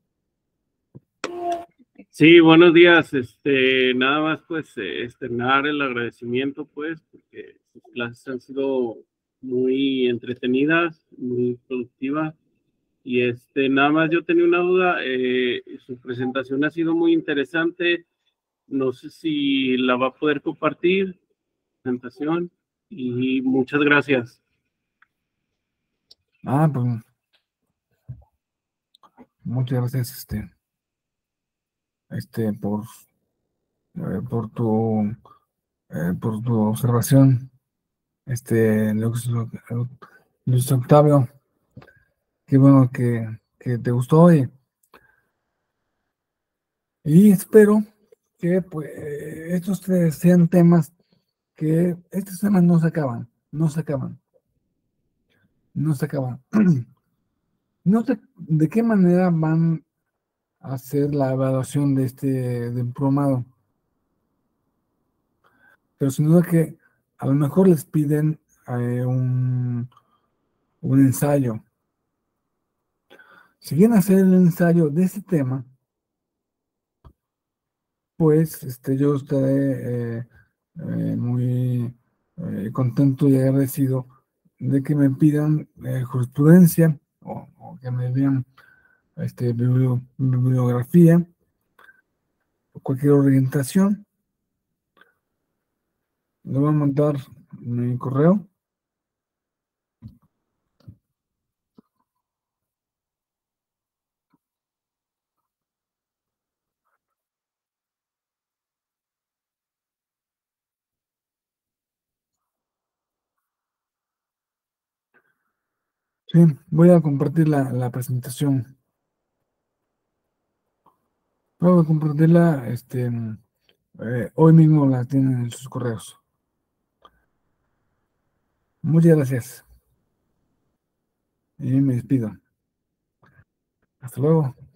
Sí, buenos días. Este, nada más pues eh, externar el agradecimiento pues porque sus clases han sido muy entretenidas, muy productivas y este, nada más yo tenía una duda. Eh, su presentación ha sido muy interesante. No sé si la va a poder compartir, presentación, y muchas gracias. ah, pues muchas gracias este, este, por, eh, por tu eh, por tu observación, este, Luis, Luis Octavio, qué bueno que, que te gustó y, y espero que pues, estos tres sean temas que estos temas no se acaban, no se acaban, no se acaban. No sé de qué manera van a hacer la evaluación de este diplomado, pero sin duda que a lo mejor les piden eh, un, un ensayo. Si quieren hacer el ensayo de este tema, pues este, yo estaré eh, eh, muy eh, contento y agradecido de que me pidan eh, jurisprudencia o, o que me vean este, biblio- bibliografía o cualquier orientación. Le voy a mandar mi correo. Sí, voy a compartir la, la presentación. Voy a compartirla, este, eh, hoy mismo la tienen en sus correos. Muchas gracias. Y me despido. Hasta luego.